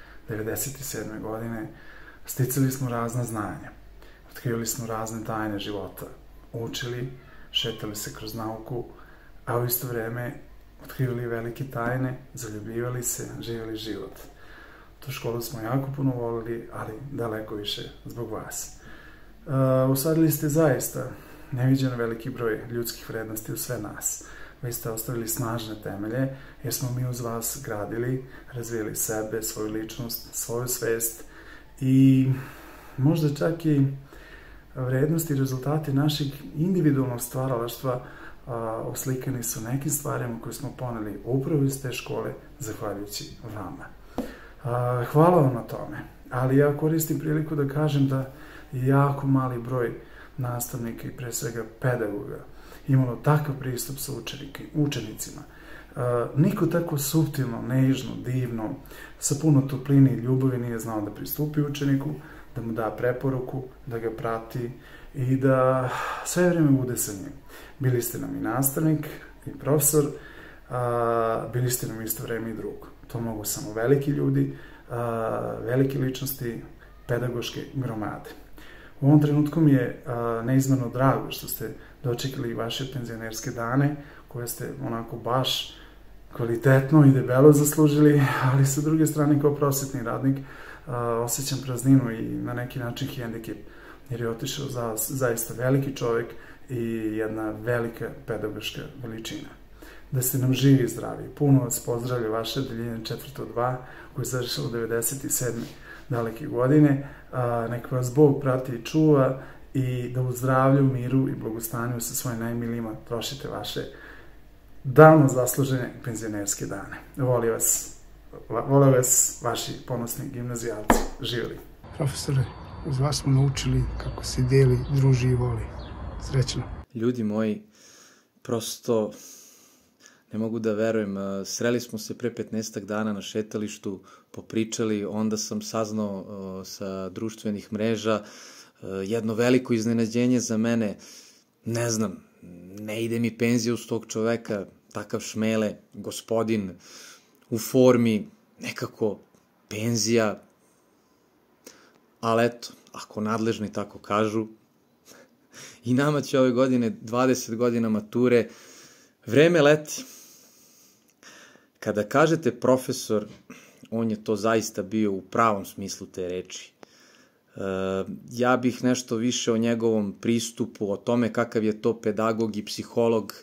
97. godine, sticali smo razna znanja, otkrivali smo razne tajne života, učili, šetali se kroz nauku, a u isto vreme otkrivali velike tajne, zaljubljivali se, živjeli život. Tu školu smo jako puno volili, ali daleko više zbog vas. Usadili ste zaista neviđen veliki broj ljudskih vrednosti u sve nas. Vi ste ostavili snažne temelje, jer smo mi uz vas gradili, razvijeli sebe, svoju ličnost, svoju svest i možda čak i vrednosti i rezultati našeg individualnog stvaralaštva oslikani su nekim stvarima koje smo poneli upravo iz te škole, zahvaljujući vama. Hvala vam na tome, ali ja koristim priliku da kažem da je jako mali broj nastavnika i pre svega pedagoga imalo takav pristup sa učenicima. Niko tako suptilno, nežno, divno, sa puno topline i ljubavi nije znao da pristupi učeniku, da mu da preporuku, da ga prati i da sve vreme bude sa njim. Bili ste nam i nastavnik i profesor, bili ste nam isto vreme i drug. To mogu samo veliki ljudi, velike ličnosti, pedagoške gromade. U ovom trenutku mi je neizmjerno drago što ste dočekali vaše penzionerske dane, koje ste onako baš kvalitetno i debelo zaslužili, ali sa druge strane kao prosvetni radnik osjećam prazninu i na neki način hendikep, jer je otišao zaista veliki čovjek i jedna velika pedagoška veličina. Da ste nam živi i zdravi. Puno vas pozdravlja vaše odeljenje 402 koje je završilo 97. daleke godine. Neka vas Bog prati i čuva i da u zdravlju, miru i blagostanju sa svojim najmilijima trošite vaše davno zaslužene penzionerske dane. Vole vas vaši ponosni gimnazijalci. Živjeli. Profesore, uz vas smo naučili kako se deli, druži i voli. Srećno. Ljudi moji, prosto ne mogu da verujem. Sreli smo se pre 15 dana na šetalištu, popričali, onda sam saznao sa društvenih mreža jedno veliko iznenađenje za mene. Ne znam, ne ide mi penzija uz tog čoveka, takav šmele, gospodin, u formi, nekako penzija. Ali eto, ako nadležni tako kažu, i nama će ove godine 20 godina mature, vreme leti. Kada kažete profesor, on je to zaista bio u pravom smislu te reči. Ja bih nešto više o njegovom pristupu, o tome kakav je to pedagog i psiholog,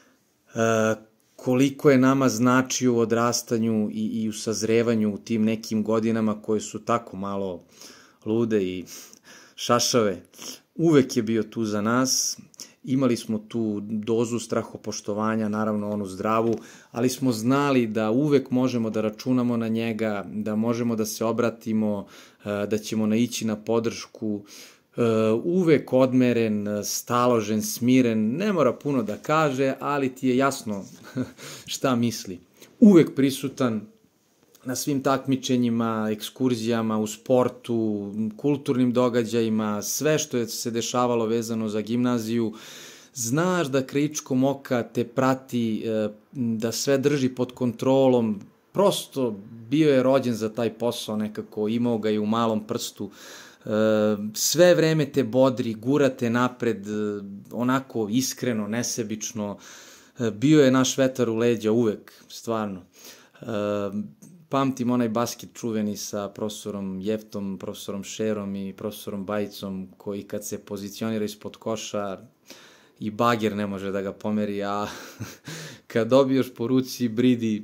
koliko je nama značio u odrastanju i u sazrevanju u tim nekim godinama koje su tako malo lude i šašave. Uvek je bio tu za nas, imali smo tu dozu strahopoštovanja, naravno onu zdravu, ali smo znali da uvek možemo da računamo na njega, da možemo da se obratimo, da ćemo naići na podršku, uvek odmeren, staložen, smiren, ne mora puno da kaže, ali ti je jasno šta misli. Uvek prisutan na svim takmičenjima, ekskurzijama, u sportu, kulturnim događajima, sve što je se dešavalo vezano za gimnaziju. Znaš da krajičkom oka te prati, da sve drži pod kontrolom. Prosto bio je rođen za taj posao nekako, imao ga i u malom prstu. Sve vreme te bodri, gura te napred, onako iskreno, nesebično. Bio je naš vetar u leđa uvek, stvarno. Pamtim onaj basket čuveni sa profesorom Jeftom, profesorom Šerom i profesorom Bajicom, koji kad se pozicionira ispod koša i bager ne može da ga pomeri, a kad dobiješ po ruci bridi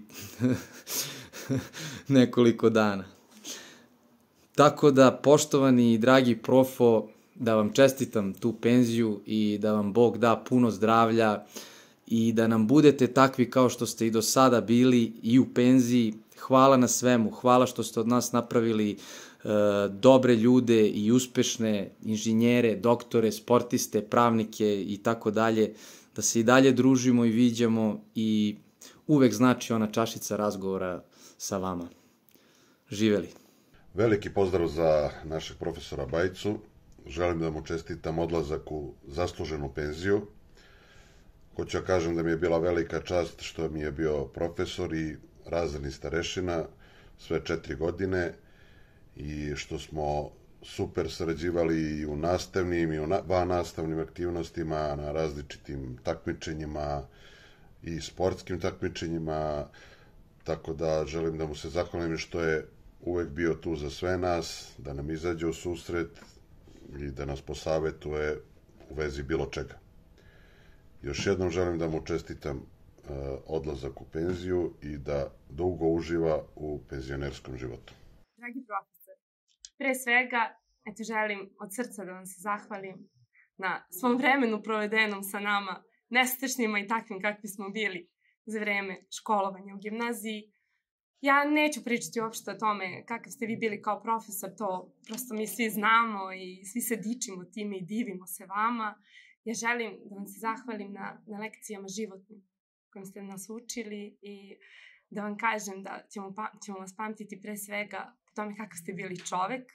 nekoliko dana. Tako da, poštovani i dragi profo, da vam čestitam tu penziju i da vam Bog da puno zdravlja i da nam budete takvi kao što ste i do sada bili i u penziji. Hvala na svemu, hvala što ste od nas napravili dobre ljude i uspešne inženjere, doktore, sportiste, pravnike i tako dalje, da se i dalje družimo i viđamo i uvek znači ona čašica razgovora sa vama. Živeli. Veliki pozdrav za našeg profesora Bajicu. Želim da mu čestitam odlazak u zasluženu penziju. Hoću da kažem da mi je bila velika čast što mi je bio profesor i razredni starešina sve 4 godine i što smo super sarađivali i u nastavnim i u vannastavnim aktivnostima, na različitim takmičenjima i sportskim takmičenjima, tako da želim da mu se zahvalim što je uvek bio tu za sve nas, da nam izađe u susret i da nas posavetuje u vezi bilo čega. Još jednom želim da mu čestitam odlazak u penziju i da dugo uživa u penzionerskom životu. Dragi profesor, pre svega želim od srca da vam se zahvalim na svom vremenu provedenom sa nama, nestašnjima i takvim kakvi smo bili za vreme školovanja u gimnaziji. Ja neću pričati uopšte o tome kakav ste vi bili kao profesor, to prosto mi svi znamo i svi se dičimo time i divimo se vama. Ja želim da vam se zahvalim na lekcijama životnim kojim ste nas učili i da vam kažem da ćemo vas pamtiti pre svega po tome kakav ste bili čovek,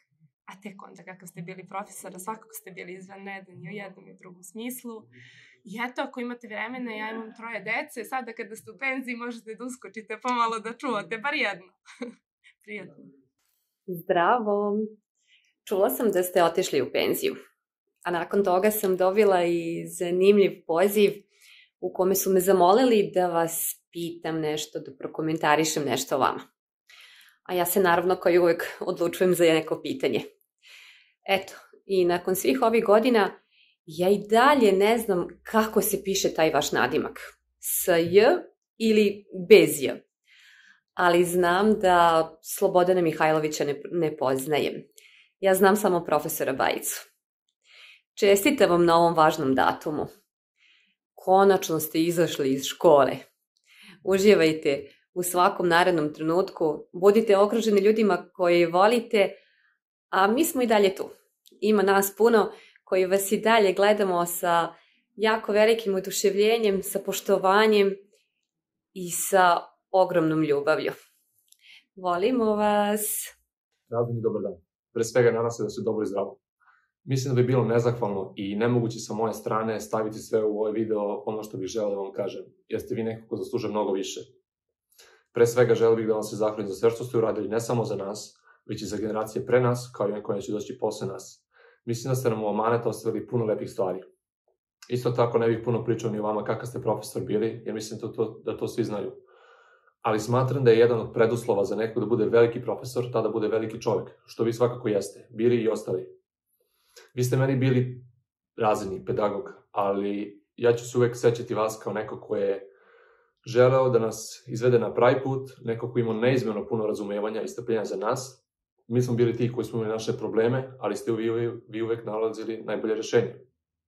a tek onda kako ste bili profesora, svakako ste bili izvanredan i u jednom i u drugom smislu. I eto, ako imate vremena, ja imam 3 dece, sada kada ste u penziji možete da uskočite pomalo da čuvate, bar jedno. Prijetno. Zdravo! Čula sam da ste otišli u penziju, a nakon toga sam dobila i zanimljiv poziv u kome su me zamolili da vas pitam nešto, da prokomentarišem nešto o vama. A ja se naravno kao i uvek odlučujem za neko pitanje. Eto, i nakon svih ovih godina ja i dalje ne znam kako se piše taj vaš nadimak. S J ili bez J. Ali znam da Slobodana Mihajlovića ne poznajem. Ja znam samo profesora Bajicu. Čestitam vam na ovom važnom datumu. Konačno ste izašli iz škole. Uživajte u svakom narednom trenutku. Budite okruženi ljudima koje volite, a mi smo i dalje tu. Ima nas puno koji vas i dalje gledamo sa jako velikim oduševljenjem, sa poštovanjem i sa ogromnom ljubavlju. Volimo vas. Razumni dobar dan. Pre svega nadam se da ste dobro i zdravo. Mislim da bi bilo nezahvalno i nemoguće sa moje strane staviti sve u ovaj video ono što bih želeo da vam kažem, jer ste vi neko ko zaslužuje mnogo više. Pre svega želeo bih da vam se zahvalim za sve što ste uradili ne samo za nas, već i za generacije pre nas, kao i one koje će doći posle nas. Mislim da ste nam u amanet ostavili puno lepih stvari. Isto tako ne bih puno pričao ni o vama kakav ste profesor bili, jer mislim da to svi znaju. Ali smatram da je jedan od preduslova za nekog da bude veliki profesor, tada bude veliki čovjek, što vi svakako jeste, bili i ostali. Vi ste meni bili razredni pedagog, ali ja ću se uvek sećati vas kao neko ko je želeo da nas izvede na pravi put, neko ko ima neizmjerno puno razumevanja i strpljenja za nas. Mi smo bili ti koji smo imali naše probleme, ali ste vi uvek nalazili najbolje rešenje.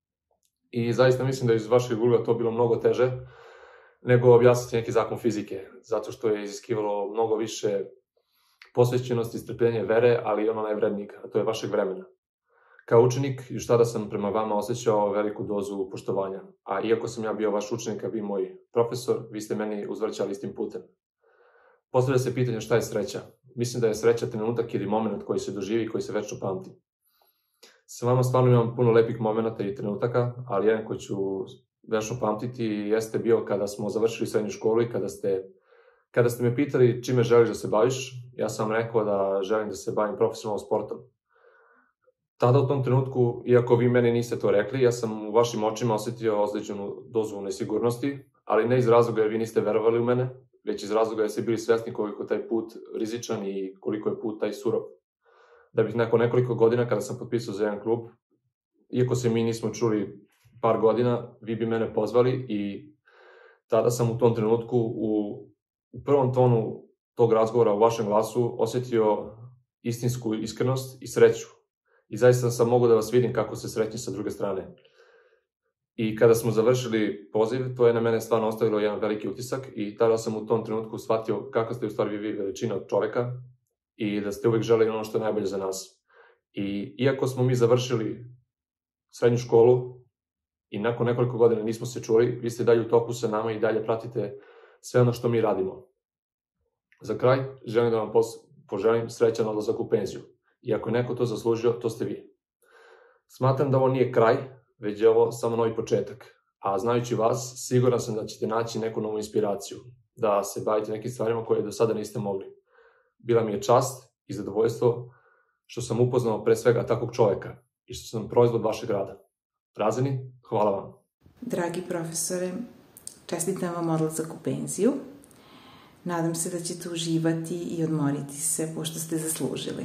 I zaista mislim da iz vašeg ugla to bilo mnogo teže nego objasniti neki zakon fizike, zato što je iziskivalo mnogo više posvećenosti, strpljenja, vere, ali i ono najvrednije, a to je vašeg vremena. Kao učenik, još tada sam prema vama osjećao veliku dozu poštovanja, a iako sam ja bio vaš učenik, a vi moj profesor, vi ste meni uzvrćali istim putem. Postavlja se pitanje šta je sreća. Mislim da je sreća trenutak ili moment koji se doživi i koji se večno pamti. Sa vama stvarno imam puno lepih momenta i trenutaka, ali jedan koji ću večno pamtiti jeste bio kada smo završili srednju školu i kada ste me pitali čime želiš da se baviš, ja sam rekao da želim da se bavim profesionalnom sportom. Tada u tom trenutku, iako vi meni niste to rekli, ja sam u vašim očima osetio ozlijeđenu dozu nesigurnosti, ali ne iz razloga jer vi niste verovali u mene, već iz razloga jer ste bili svesni koliko je taj put rizičan i koliko je put taj surov. Da bih nakon nekoliko godina, kada sam potpisao za jedan klub, iako se mi nismo čuli par godina, vi bi mene pozvali i tada sam u tom trenutku u prvom tonu tog razgovora u vašem glasu osetio istinsku iskrenost i sreću. I zaista sam mogao da vas vidim kako ste srećni sa druge strane. I kada smo završili poziv, to je na mene stvarno ostavilo jedan veliki utisak i tada sam u tom trenutku shvatio kako ste u stvari vi veličina od čoveka i da ste uvek želeli ono što je najbolje za nas. I iako smo mi završili srednju školu i nakon nekoliko godina nismo se čuli, vi ste dalje u toku sa nama i dalje pratite sve ono što mi radimo. Za kraj, želim da vam poželim srećan odlazak u penziju. I ako je neko to zaslužio, to ste vi. Smatram da ovo nije kraj, već je ovo samo novi početak. A znajući vas, siguran sam da ćete naći neku novu inspiraciju, da se bavite nekim stvarima koje do sada niste mogli. Bila mi je čast i zadovoljstvo što sam upoznao pre svega takvog čoveka i što sam proizvod vašeg rada. Razini, hvala vam. Dragi profesore, čestitam vam odlazak u penziju. Nadam se da ćete uživati i odmoriti se, pošto ste zaslužili.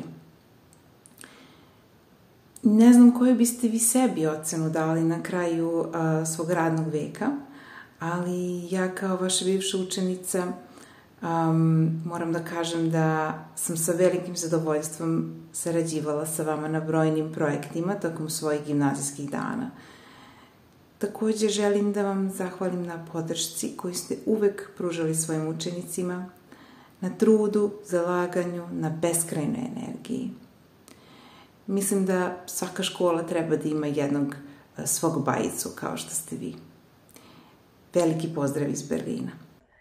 Ne znam koju biste vi sebi ocenu dali na kraju svog radnog veka, ali ja kao vaša bivša učenica moram da kažem da sam sa velikim zadovoljstvom sarađivala sa vama na brojnim projektima tokom svojih gimnazijskih dana. Takođe želim da vam zahvalim na podršci koju ste uvek pružali svojim učenicima, na trudu, zalaganju, na beskrajnoj energiji. Mislim da svaka škola treba da ima jednog svog Bajicu kao što ste vi. Veliki pozdrav iz Berlina.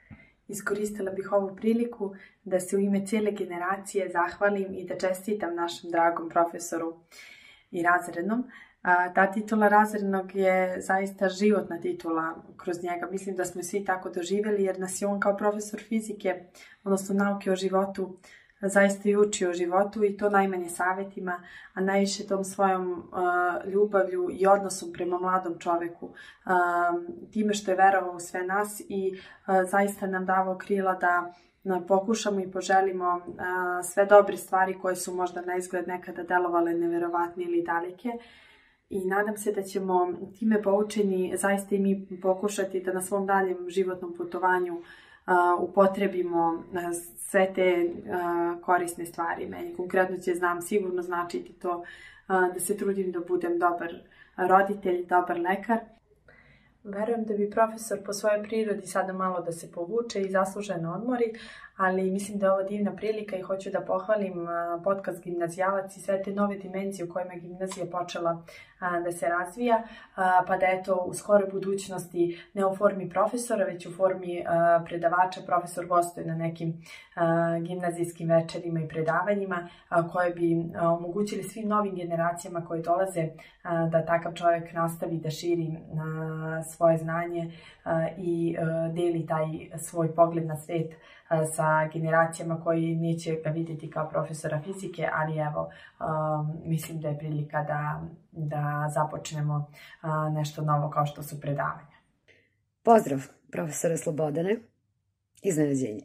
Iskoristila bih ovu priliku da se u ime cijele generacije zahvalim i da čestitam našem dragom profesoru i razrednom. Ta titula razrednog je zaista životna titula kroz njega. Mislim da smo svi tako doživjeli jer nas je on kao profesor fizike, odnosno nauke o životu, zaista i uči o životu i to najmanje savjetima, a najviše tom svojom ljubavlju i odnosom prema mladom čoveku. Time što je verovao u sve nas i zaista nam davao krila da pokušamo i poželimo sve dobre stvari koje su možda na izgled nekada delovale neverovatne ili daleke. I nadam se da ćemo time poučeni zaista i mi pokušati da na svom daljem životnom putovanju upotrebimo sve te korisne stvari. Meni konkretno će, znam, sigurno značiti to da se trudim da budem dobar roditelj, dobar lekar. Verujem da bi profesor po svojoj prirodi sada malo da se povuče i zasluženo odmori, ali mislim da je ovo divna prilika i hoću da pohvalim podcast Gimnazijalac i sve te nove dimenzije u kojima je gimnazija počela da se razvija, pa da eto u skoroj budućnosti ne u formi profesora, već u formi predavača profesor gostuje na nekim gimnazijskim večerima i predavanjima koje bi omogućili svim novim generacijama koje dolaze da takav čovjek nastavi da širi svoje znanje i deli taj svoj pogled na svet sa generacijama koji neće ga vidjeti kao profesora fizike, ali evo, mislim da je prilika da započnemo nešto novo kao što su predavanja. Pozdrav, profesore Slobodane. Iznenađenje.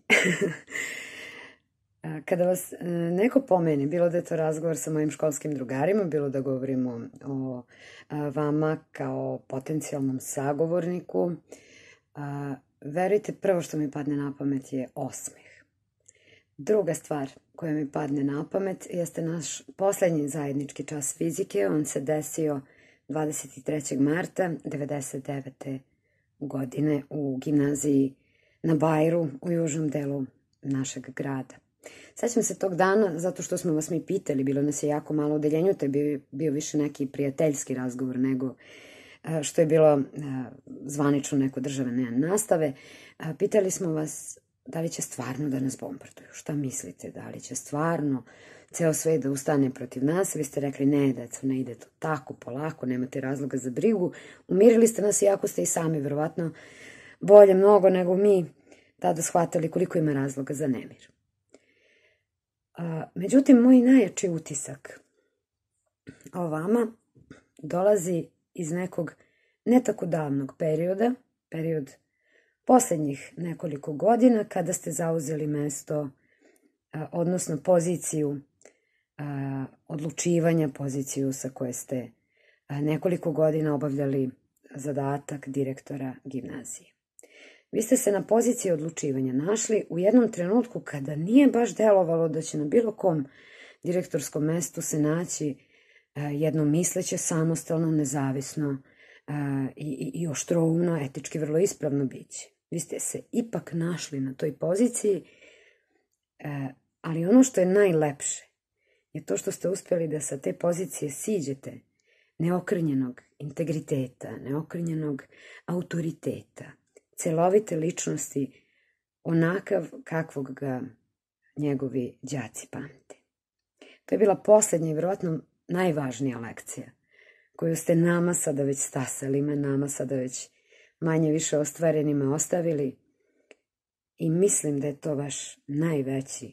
Kada vas neko pomeni, bilo da je to razgovor sa mojim školskim drugarima, bilo da govorimo o vama kao potencijalnom sagovorniku, verujte, prvo što mi padne na pamet je osmeh. Druga stvar koja mi padne na pamet jeste naš poslednji zajednički čas fizike. On se desio 23. marta 1999. godine u gimnaziji na Bajru u južnom delu našeg grada. Sećam se tog dana zato što smo vas mi pitali, bilo nas je jako malo u odeljenju, to je bio više neki prijateljski razgovor nego što je bilo zvanično neko državne nastave. Pitali smo vas da li će stvarno da nas bombarduju, šta mislite, da li će stvarno ceo svet da ustane protiv nas. Vi ste rekli ne, deco, ne ide to tako, polako, nemate razloga za brigu. Umirili ste nas iako ste i sami verovatno bolje mnogo nego mi tada shvatali koliko ima razloga za nemir. Međutim, moj najjači utisak o vama dolazi iz nekog ne tako davnog perioda, period posljednjih nekoliko godina kada ste zauzeli mesto, odnosno poziciju odlučivanja, poziciju sa koje ste nekoliko godina obavljali zadatak direktora gimnazije. Vi ste se na poziciji odlučivanja našli u jednom trenutku kada nije baš delovalo da će na bilo kom direktorskom mestu se naći jedno misleće, samostalno, nezavisno i oštroumno, etički vrlo ispravno biće. Vi ste se ipak našli na toj poziciji, ali ono što je najlepše je to što ste uspjeli da sa te pozicije siđete neokrnjenog integriteta, neokrnjenog autoriteta, celovite ličnosti, onakav kakvog ga njegovi đaci pamte. To je bila posljednja i vjerojatno najvažnija lekcija koju ste nama sada već stasalima, nama sada već manje više ostvarenima ostavili i mislim da je to vaš najveći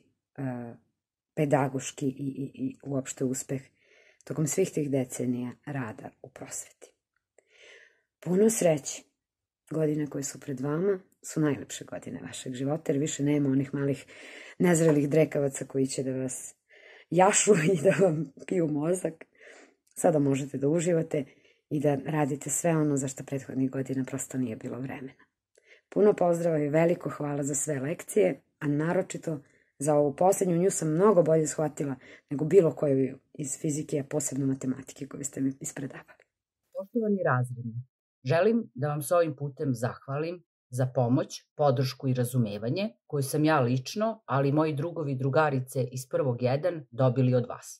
pedagoški i uopšte uspeh tokom svih tih decenija rada u prosveti. Puno sreće. Godine koje su pred vama su najlepše godine vašeg života, jer više nema onih malih nezrelih drekavaca koji će da vas jašu i da vam piju mozak. Sada možete da uživate i da radite sve ono za što prethodnih godina prosto nije bilo vremena. Puno pozdrava i veliko hvala za sve lekcije, a naročito za ovu posljednju. Nju sam mnogo bolje shvatila nego bilo koju iz fizike, a posebno matematike koju ste mi ispredavali. Poštovani razredni, želim da vam s ovim putem zahvalim za pomoć, podršku i razumevanje koju sam ja lično, ali i moji drugovi i drugarice iz prvog 1 dobili od vas.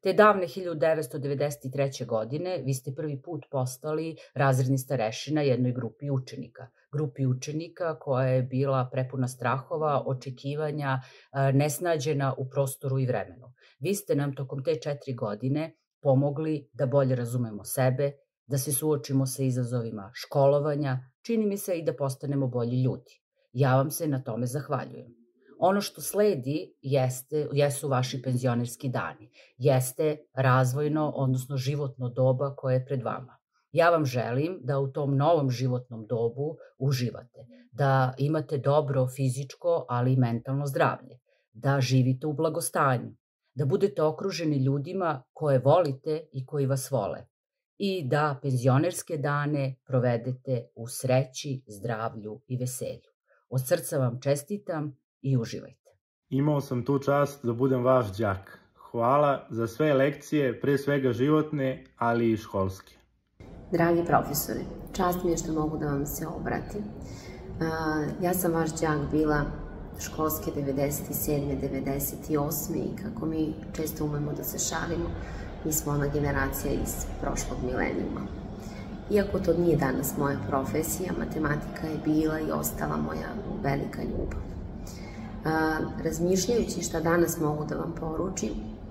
Te davne 1993. godine vi ste prvi put postali razredni starešina jednoj grupi učenika. Grupi učenika koja je bila prepuna strahova, očekivanja, nesnađena u prostoru i vremenu. Vi ste nam tokom te 4 godine pomogli da bolje razumemo sebe, da se suočimo sa izazovima školovanja, čini mi se i da postanemo bolji ljudi. Ja vam se na tome zahvaljujem. Ono što sledi jesu vaši penzionerski dani, jeste razvojno, odnosno životno doba koje je pred vama. Ja vam želim da u tom novom životnom dobu uživate, da imate dobro fizičko, ali i mentalno zdravlje, da živite u blagostanju, da budete okruženi ljudima koje volite i koji vas vole i da penzionerske dane provedete u sreći, zdravlju i veselju. Od srca vam čestitam i uživajte. Imao sam tu čast da budem vaš đak. Hvala za sve lekcije, pre svega životne, ali i školske. Dragi profesori, čast mi je što mogu da vam se obratim. Ja sam vaš đak bila školske 97. 98. i kako mi često umemo da se šalimo, mi smo ona generacija iz prošlog milenijuma. Iako to nije danas moja profesija, matematika je bila i ostala moja velika ljubav. Razmišljajući šta danas mogu da vam poručim,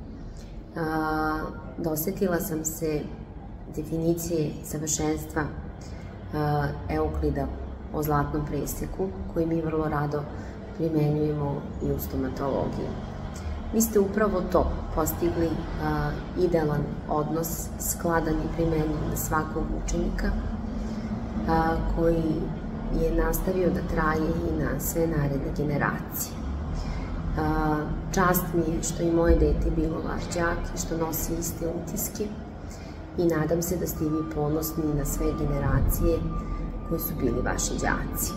dosetila sam se definicije savršenstva Euklida o zlatnom preseku, koji mi vrlo rado primenjujemo i u stomatologiji. Vi ste upravo to postigli, idealan odnos, skladan i primenjiv na svakog učenika, koji je nastavio da traje i na sve naredne generacije. Čast mi je što i moje dete bilo vaš đak i što nosi iste utiske i nadam se da ste i vi ponosni na sve generacije koji su bili vaši đaci.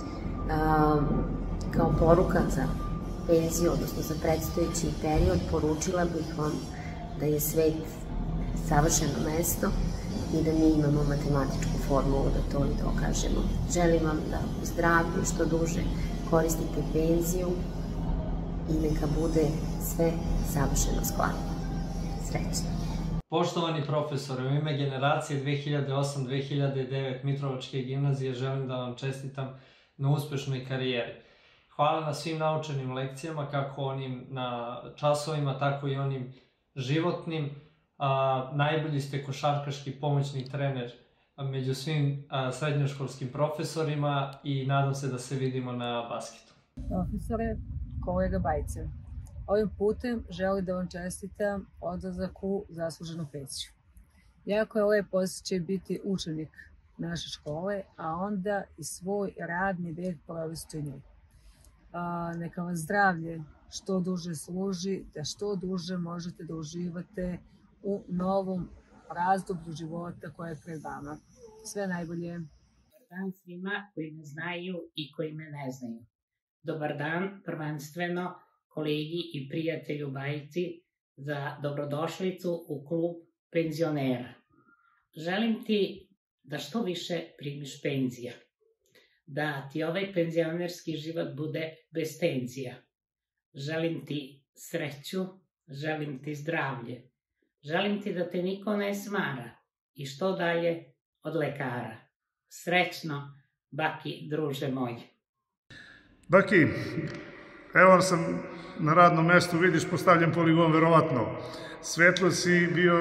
Kao poruka za penziju, odnosno za predstojeći period, poručila bih vam da je svet savršeno mesto i da mi imamo matematičku formulu da to i dokažemo. Želim vam da u zdravlju što duže koristite penziju i neka bude sve savršeno skladno. Srećno! Poštovani profesore, u ime generacije 2008-2009 Mitrovačke gimnazije želim da vam čestitam na uspešnoj karijeri. Hvala na svim naučenim lekcijama, kako onim na časovima, tako i onim životnim. Najbolji ste košarkaški pomoćni trener među svim srednjoškolskim profesorima i nadam se da se vidimo na basketu. Profesore, kolega Bajce, ovim putem želim da vam čestitam odlazak u zasluženu penziju. Jako je lepo osjećaj biti učenik naše škole, a onda i svoj radni vek provesti u njoj. Neka vas zdravlje što duže služi, da što duže možete da uživate u novom razdoblju života koje je pred vama. Sve najbolje. Dobar dan svima koji me znaju i koji me ne znaju. Dobar dan prvenstveno kolegi i prijatelju Bajci za dobrodošlicu u klub penzionera. Želim ti da što više primiš penzija. Da ti ovaj penzionerski život bude bez tenzija. Želim ti sreću, želim ti zdravlje. Želim ti da te niko ne smara i što dalje od lekara. Srećno, Baki, druže moj. Baki, evo sam na radnom mestu, vidiš, postavljen poligon, verovatno. Svetlo si bio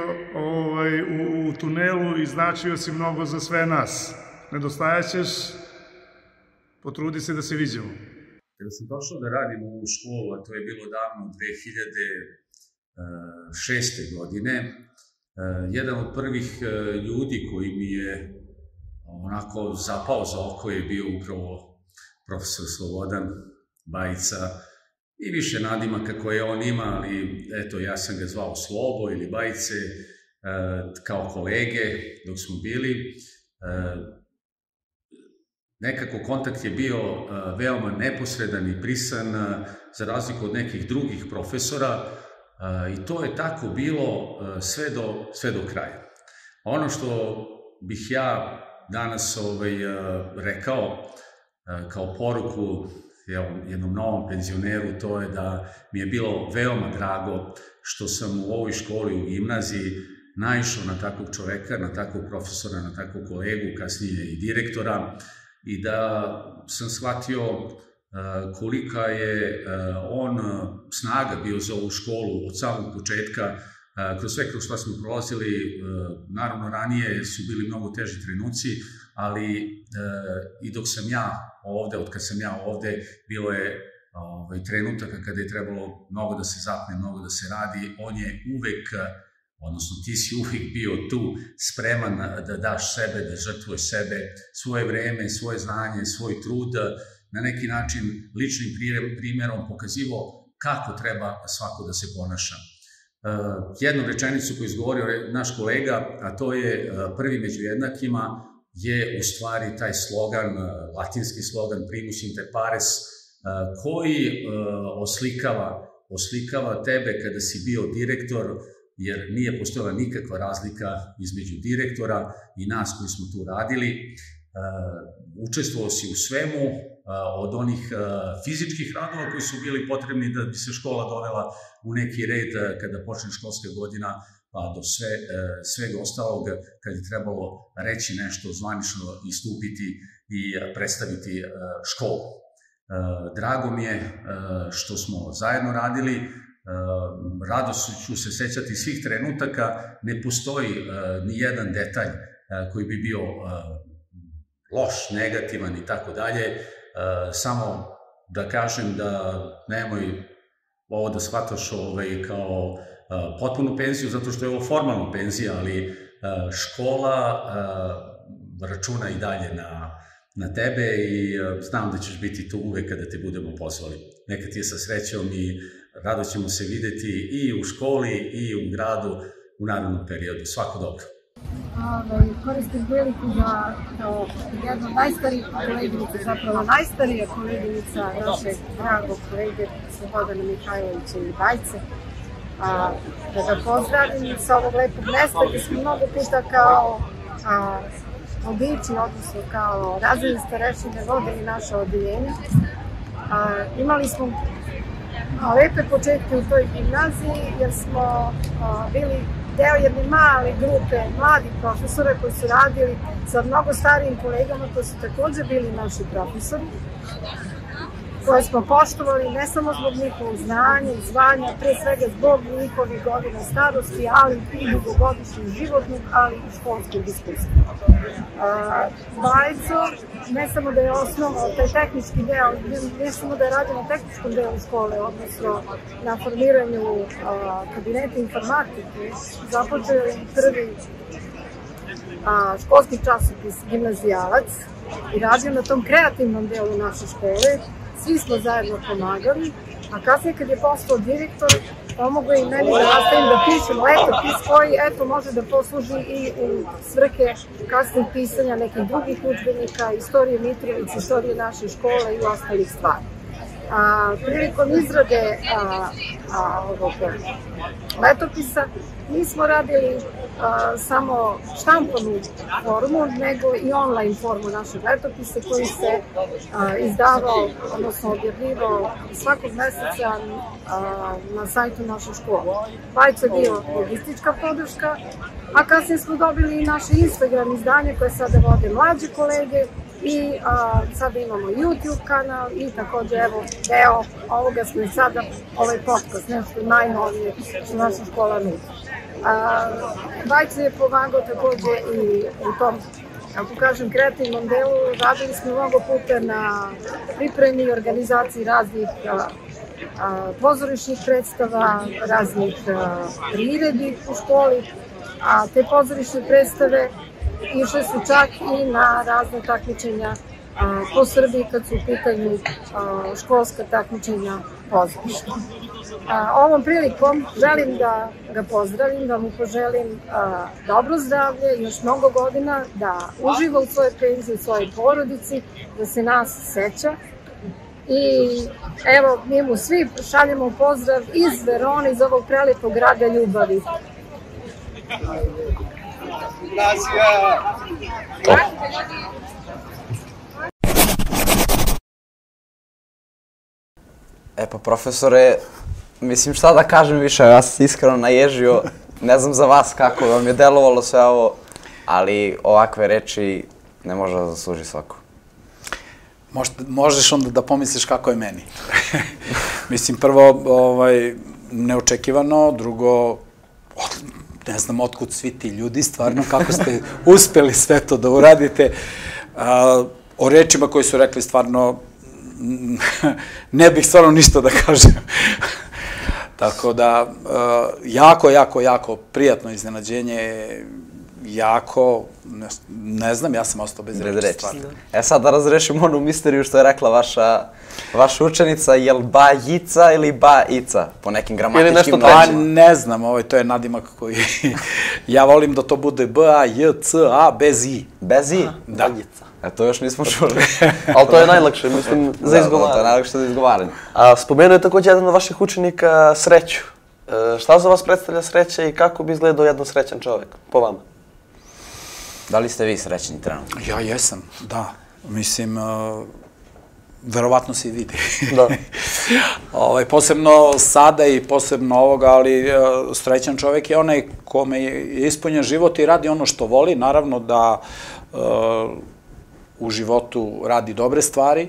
u tunelu i značio si mnogo za sve nas. Nedostajaćeš, potrudi se da se viđemo. Kada sam došao da radim u školu, a to je bilo davno 2006. godine, jedan od prvih ljudi koji mi je onako zapao za oko je bio upravo profesor Slobodan Bajica i više nadimaka koje on ima, ali eto, ja sam ga zvao Slobo ili Bajice kao kolege dok smo bili. Nekako kontakt je bio veoma neposredan i prisan za razliku od nekih drugih profesora i to je tako bilo sve do kraja. Ono što bih ja danas rekao kao poruku jednom novom penzioneru, to je da mi je bilo veoma drago što sam u ovoj školi, u gimnaziji, naišao na takvog čoveka, na takvog profesora, na takvog kolegu, kasnije i direktora, i da sam shvatio kolika je on snaga bio za ovu školu od samog početka, kroz sve kroz što smo prolazili. Naravno, ranije su bili mnogo teži trenuci, ali i dok sam ja ovde, od kad sam ja ovde, bilo je trenutaka kada je trebalo mnogo da se zapne, mnogo da se radi. On je uvek, odnosno ti si uvek bio tu spreman da daš sebe, da žrtvuješ sebe, svoje vreme, svoje znanje, svoj trud, na neki način ličnim primerom pokazivo kako treba svako da se ponaša. Jednu rečenicu koju izgovorio naš kolega, a to je prvi među jednakima, je u stvari taj slogan, latinski slogan primus inter pares, koji oslikava tebe kada si bio direktor, jer nije postojala nikakva razlika između direktora i nas koji smo tu radili. Učestvovao si u svemu, od onih fizičkih radova koji su bili potrebni da bi se škola dovela u neki red kada počne školska godina, pa do svega ostalog kad je trebalo reći nešto zvanično, istupiti i predstaviti školu. Drago mi je što smo zajedno radili, rado ću se sećati svih trenutaka, ne postoji ni jedan detalj koji bi bio loš, negativan i tako dalje. Samo da kažem da nemoj ovo da shvataš kao potpunu penziju, zato što je ovo formalna penzija, ali škola računa i dalje na tebe i znam da ćeš biti tu uvek kada te budemo pozvali. Neka ti je sa srećom i rado ćemo se videti i u školi i u gradu u narednom periodu. Svako dobro. Koristim priliku da kao jedna od najstarijih koleginica, zapravo najstarija koleginica našeg dragog kolege Slobodana Mihajlovića i Bajce, da ga pozdravim sa ovog lepog mesta gde smo mnogo puta kao vodiči, odnosno kao razredne starešine vodili naše odeljenje. Imali smo lepe početke u toj gimnaziji jer smo bili deo jedne male grupe mladih profesora koji su radili sa mnogo starijim kolegama koji su takođe bili naši profesori, koje smo poštovali ne samo zbog njihovog znanja i zvanja, pre svega zbog njihovih godina starosti, ali i dugogodišnjeg životnog, ali i školskog iskustva. Bajco, ne samo da je osnovao taj tehnički deo, ne samo da je radio na tehničkom delu škole, odnosno na formiranju kabineta informatike, započeo je prvi školski časopis Gimnazijalac i radio na tom kreativnom delu naše škole. Svi smo zajedno pomagali, a kasnije kad je postao direktor, pomogao i meni da nastavim da pišem letopis koji može da posluži i u svrhe kasnijeg pisanja nekih drugih udžbenika, istorije Mitrovice, istorije naše škole i ostalih stvari. Prilikom izrade ovog letopisa nismo radili samo štampanu formu, nego i online formu našeg letopisa koji se izdavao, odnosno objavljivao svakog meseca na sajtu naše škole. Bajco je bio logistička podrška, a kasnije smo dobili i naše Instagram izdanje koje sada vode mlađe kolege i sada imamo YouTube kanal i takođe evo deo ovoga smo i sada ovaj podcast, nešto najnovije što naša škola nudi. Bajco je pomagao takođe i u tom, ako kažem, kreativnom delu. Radili smo mnogo puta na pripremi i organizaciji raznih pozorišnih predstava, raznih priredbi u školi, a te pozorišne predstave išle su čak i na razne takmičenja po Srbiji kad su u pitanju školska takmičenja pozorišta. Ovom prilikom želim da ga pozdravim, da mu poželim dobro zdravlje, još mnogo godina, da uživa u svojoj penziji, u svojoj porodici, da se nas seća. I evo, mi mu svi šaljemo pozdrav iz Verone, iz ovog prelepog grada ljubavi. Gracias. Pa profesore, mislim šta da kažem više, ja sam iskreno naježio, ne znam za vas kako vam je delovalo sve ovo, ali ovakve reči ne može da zasluži svako. Možeš onda da pomisliš kako je meni. Mislim, prvo, neočekivano, drugo, ne znam otkud svi ti ljudi, stvarno, kako ste uspeli sve to da uradite. O rečima koji su rekli, stvarno, ne bih stvarno ništa da kažem. Tako da, jako prijatno iznenađenje, jako, ne znam, ja sam ostao bez reči, stvarno. Sad da razrešimo onu misteriju što je rekla vaša učenica, je li Bajica ili Baica, po nekim gramatičkim načinima? Ne znam, to je nadimak koji, ja volim da to bude B-A-J-C-A bez I. Bez I? Da. To još nismo čuli. Ali to je najlakše, mislim, za izgovaranje. Da, to je najlakše za izgovaranje. A spomenuo je također jedan od vaših učenika sreću. Šta za vas predstavlja sreća i kako bi izgledao jedan srećan čovjek, po vama? Da li ste vi srećni trenutno? Ja jesam, da. Mislim, verovatno se i vidi. Da. Posebno sada i posebno ovoga, ali srećan čovjek je onaj kome je ispunjen život i radi ono što voli. Naravno da u životu radi dobre stvari,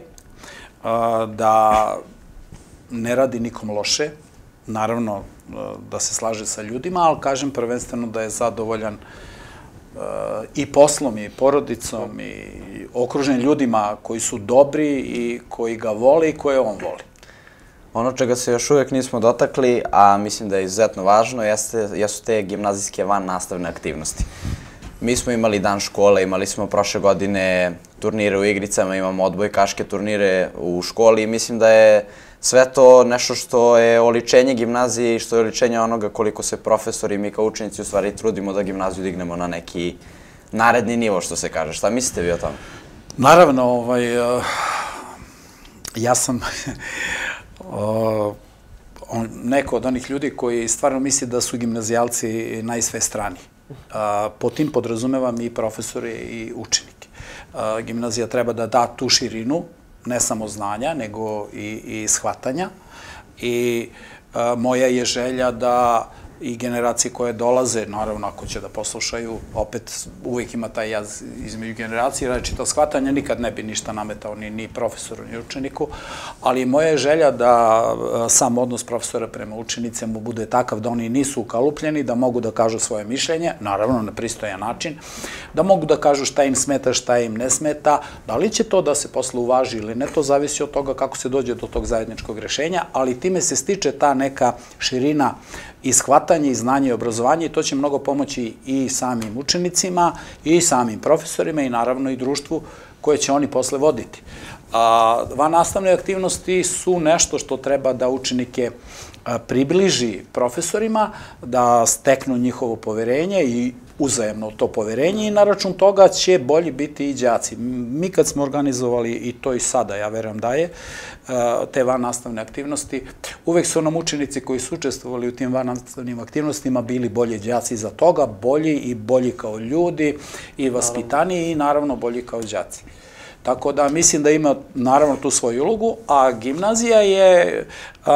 da ne radi nikom loše, naravno da se slaže sa ljudima, ali kažem prvenstveno da je zadovoljan i poslom, i porodicom, i okružen ljudima koji su dobri i koji ga vole i koje on voli. Ono čega se još uvijek nismo dotakli, a mislim da je izuzetno važno, jesu te gimnazijske van nastavne aktivnosti. Mi smo imali dan škole, imali smo prošle godine turnire u igricama, imamo odbojkaške turnire u školi i mislim da je sve to nešto što je oličenje gimnazije i što je oličenje onoga koliko se profesori i mi kao učenici u stvari trudimo da gimnaziju dignemo na neki naredni nivo, što se kaže. Šta mislite vi o tome? Naravno, ja sam neko od onih ljudi koji stvarno misli da su gimnazijalci najsvestrani. Po tim podrazumevam i profesore i učenike. Gimnazija treba da da tu širinu, ne samo znanja, nego i shvatanja. I moja je želja da i generacije koje dolaze, naravno ako će da poslušaju, opet uvijek ima taj jaz između generacije, različita shvatanja, nikad ne bi ništa nametao ni profesoru, ni učeniku, ali moja je želja da sam odnos profesora prema učenicima bude takav da oni nisu ukalupljeni, da mogu da kažu svoje mišljenje, naravno na pristojan način, da mogu da kažu šta im smeta, šta im ne smeta, da li će to da se posle uvaži ili ne, to zavisi od toga kako se dođe do tog zajedničkog rešenja, ali time se stiče ta neka širina i shvatanje, i znanje, i obrazovanje, i to će mnogo pomoći i samim učenicima, i samim profesorima, i naravno i društvu koje će oni posle voditi. Vannastavne aktivnosti su nešto što treba da učenike približi profesorima, da steknu njihovo poverenje i uzajemno to poverenje i na račun toga će bolji biti i đaci. Mi kad smo organizovali, i to i sada, ja verujem da je, te vannastavne aktivnosti, uvek su nam učenici koji su učestvovali u tim vannastavnim aktivnostima bili bolji đaci za toga, bolji i bolji kao ljudi i vaspitaniji i naravno bolji kao đaci. Tako da mislim da ima naravno tu svoju ulogu, a gimnazija je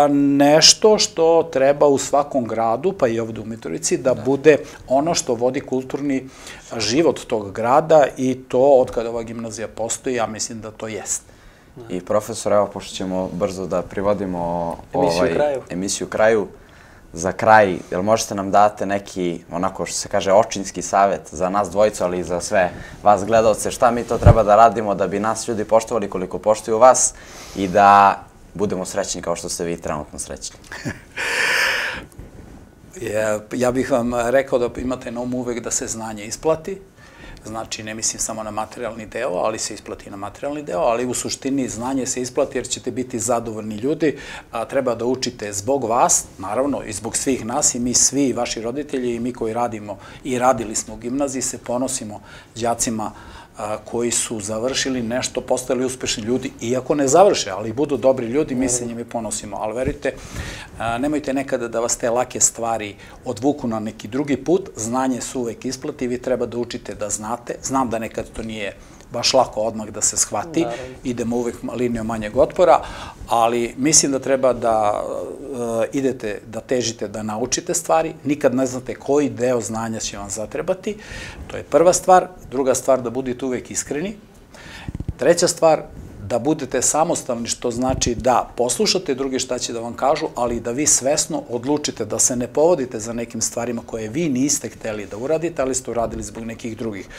nešto što treba u svakom gradu, pa i ovde u Mitrovici, da bude ono što vodi kulturni život tog grada i to od kada ova gimnazija postoji, ja mislim da to jeste. I profesor, evo, pošto ćemo brzo da privodimo emisiju kraju, za kraj, jel možete nam date neki, onako što se kaže, očinski savjet za nas dvojicu, ali i za sve vas gledalce, šta mi to treba da radimo da bi nas ljudi poštovali koliko poštuju vas i da budemo srećni kao što ste vi trenutno srećni? Ja bih vam rekao da imate na umu uvek da se znanje isplati. Znači, ne mislim samo na materijalni deo, ali se isplati na materijalni deo, ali u suštini znanje se isplati jer ćete biti zadovoljni ljudi. Treba da učite zbog vas, naravno, i zbog svih nas, i mi svi, vaši roditelji, i mi koji radimo i radili smo u gimnaziji, se ponosimo đacima koji su završili nešto, postali uspešni ljudi, iako ne završe, ali budu dobri ljudi, mi se njime ponosimo. Ali verujte, nemojte nekada da vas te lake stvari odvuku na neki drugi put, znanje se uvek isplati, vi treba da učite da znate. Znam da nekad to nije baš lako odmah da se shvati, idemo uvek linijom manjeg otpora, ali mislim da treba da idete, da težite da naučite stvari, nikad ne znate koji deo znanja će vam zatrebati, to je prva stvar. Druga stvar, da budete uvek iskreni. Treća stvar, da budete samostalni, što znači da poslušate druge šta će da vam kažu, ali da vi svesno odlučite da se ne povodite za nekim stvarima koje vi niste hteli da uradite, ali ste uradili zbog nekih drugih.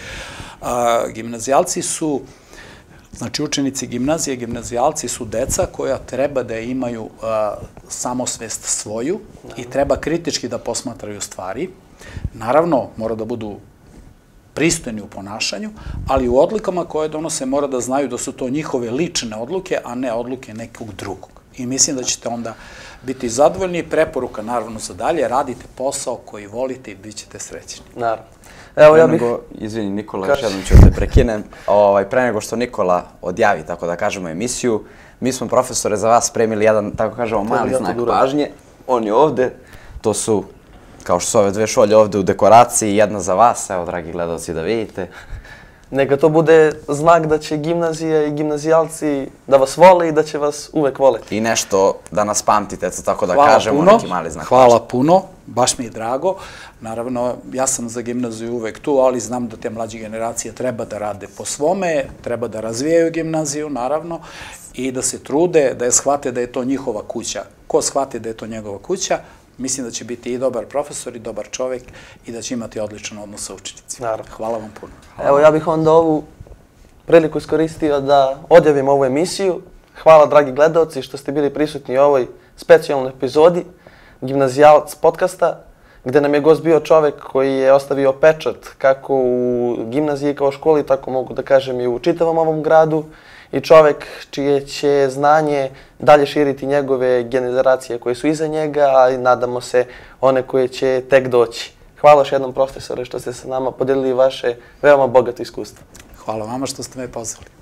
Gimnazijalci su, znači učenici gimnazije, gimnazijalci su deca koja treba da imaju samosvest svoju i treba kritički da posmatraju stvari. Naravno, mora da budu pristojni u ponašanju, ali u odlukama koje donose mora da znaju da su to njihove lične odluke, a ne odluke nekog drugog. I mislim da ćete onda biti zadovoljni. Preporuka, naravno, za dalje, radite posao koji volite i bit ćete srećni. Naravno. Evo, ja bih... Izvini, Nikola, još jednom ću te prekinem. Pre nego što Nikola odjavi, tako da kažemo, emisiju, mi smo, profesore, za vas spremili jedan, tako kažemo, mali znak pažnje. On je ovde, to su, kao što su ove dve šolje ovde u dekoraciji, jedna za vas, evo, dragi gledalci, da vidite. Neka to bude znak da će gimnazija i gimnazijalci da vas vole i da će vas uvek voleti. I nešto da nas pamtite, eto tako da kažemo, neki mali znak. Hvala puno, baš mi je drago. Naravno, ja sam za gimnaziju uvek tu, ali znam da te mlađe generacije treba da rade po svome, treba da razvijaju gimnaziju, naravno, i da se trude, da je shvate da je to njihova kuća. Ko shvate da je to njegova kuća, mislim da će biti i dobar profesor i dobar čovek i da će imati odličan odnos sa učenicima. Naravno. Hvala vam puno. Evo, ja bih onda ovu priliku iskoristio da odjavim ovu emisiju. Hvala, dragi gledalci, što ste bili prisutni u ovoj specijalnoj epizodi Gimnazijalac podcasta, gde nam je gost bio čovek koji je ostavio pečat kako u gimnaziji kao školi, tako mogu da kažem i u čitavom ovom gradu, i čovek čije će znanje dalje širiti njegove generacije koje su iza njega, a i nadamo se one koje će tek doći. Hvala još jednom, profesore, što ste sa nama podelili vaše veoma bogato iskustvo. Hvala vama što ste me pozvali.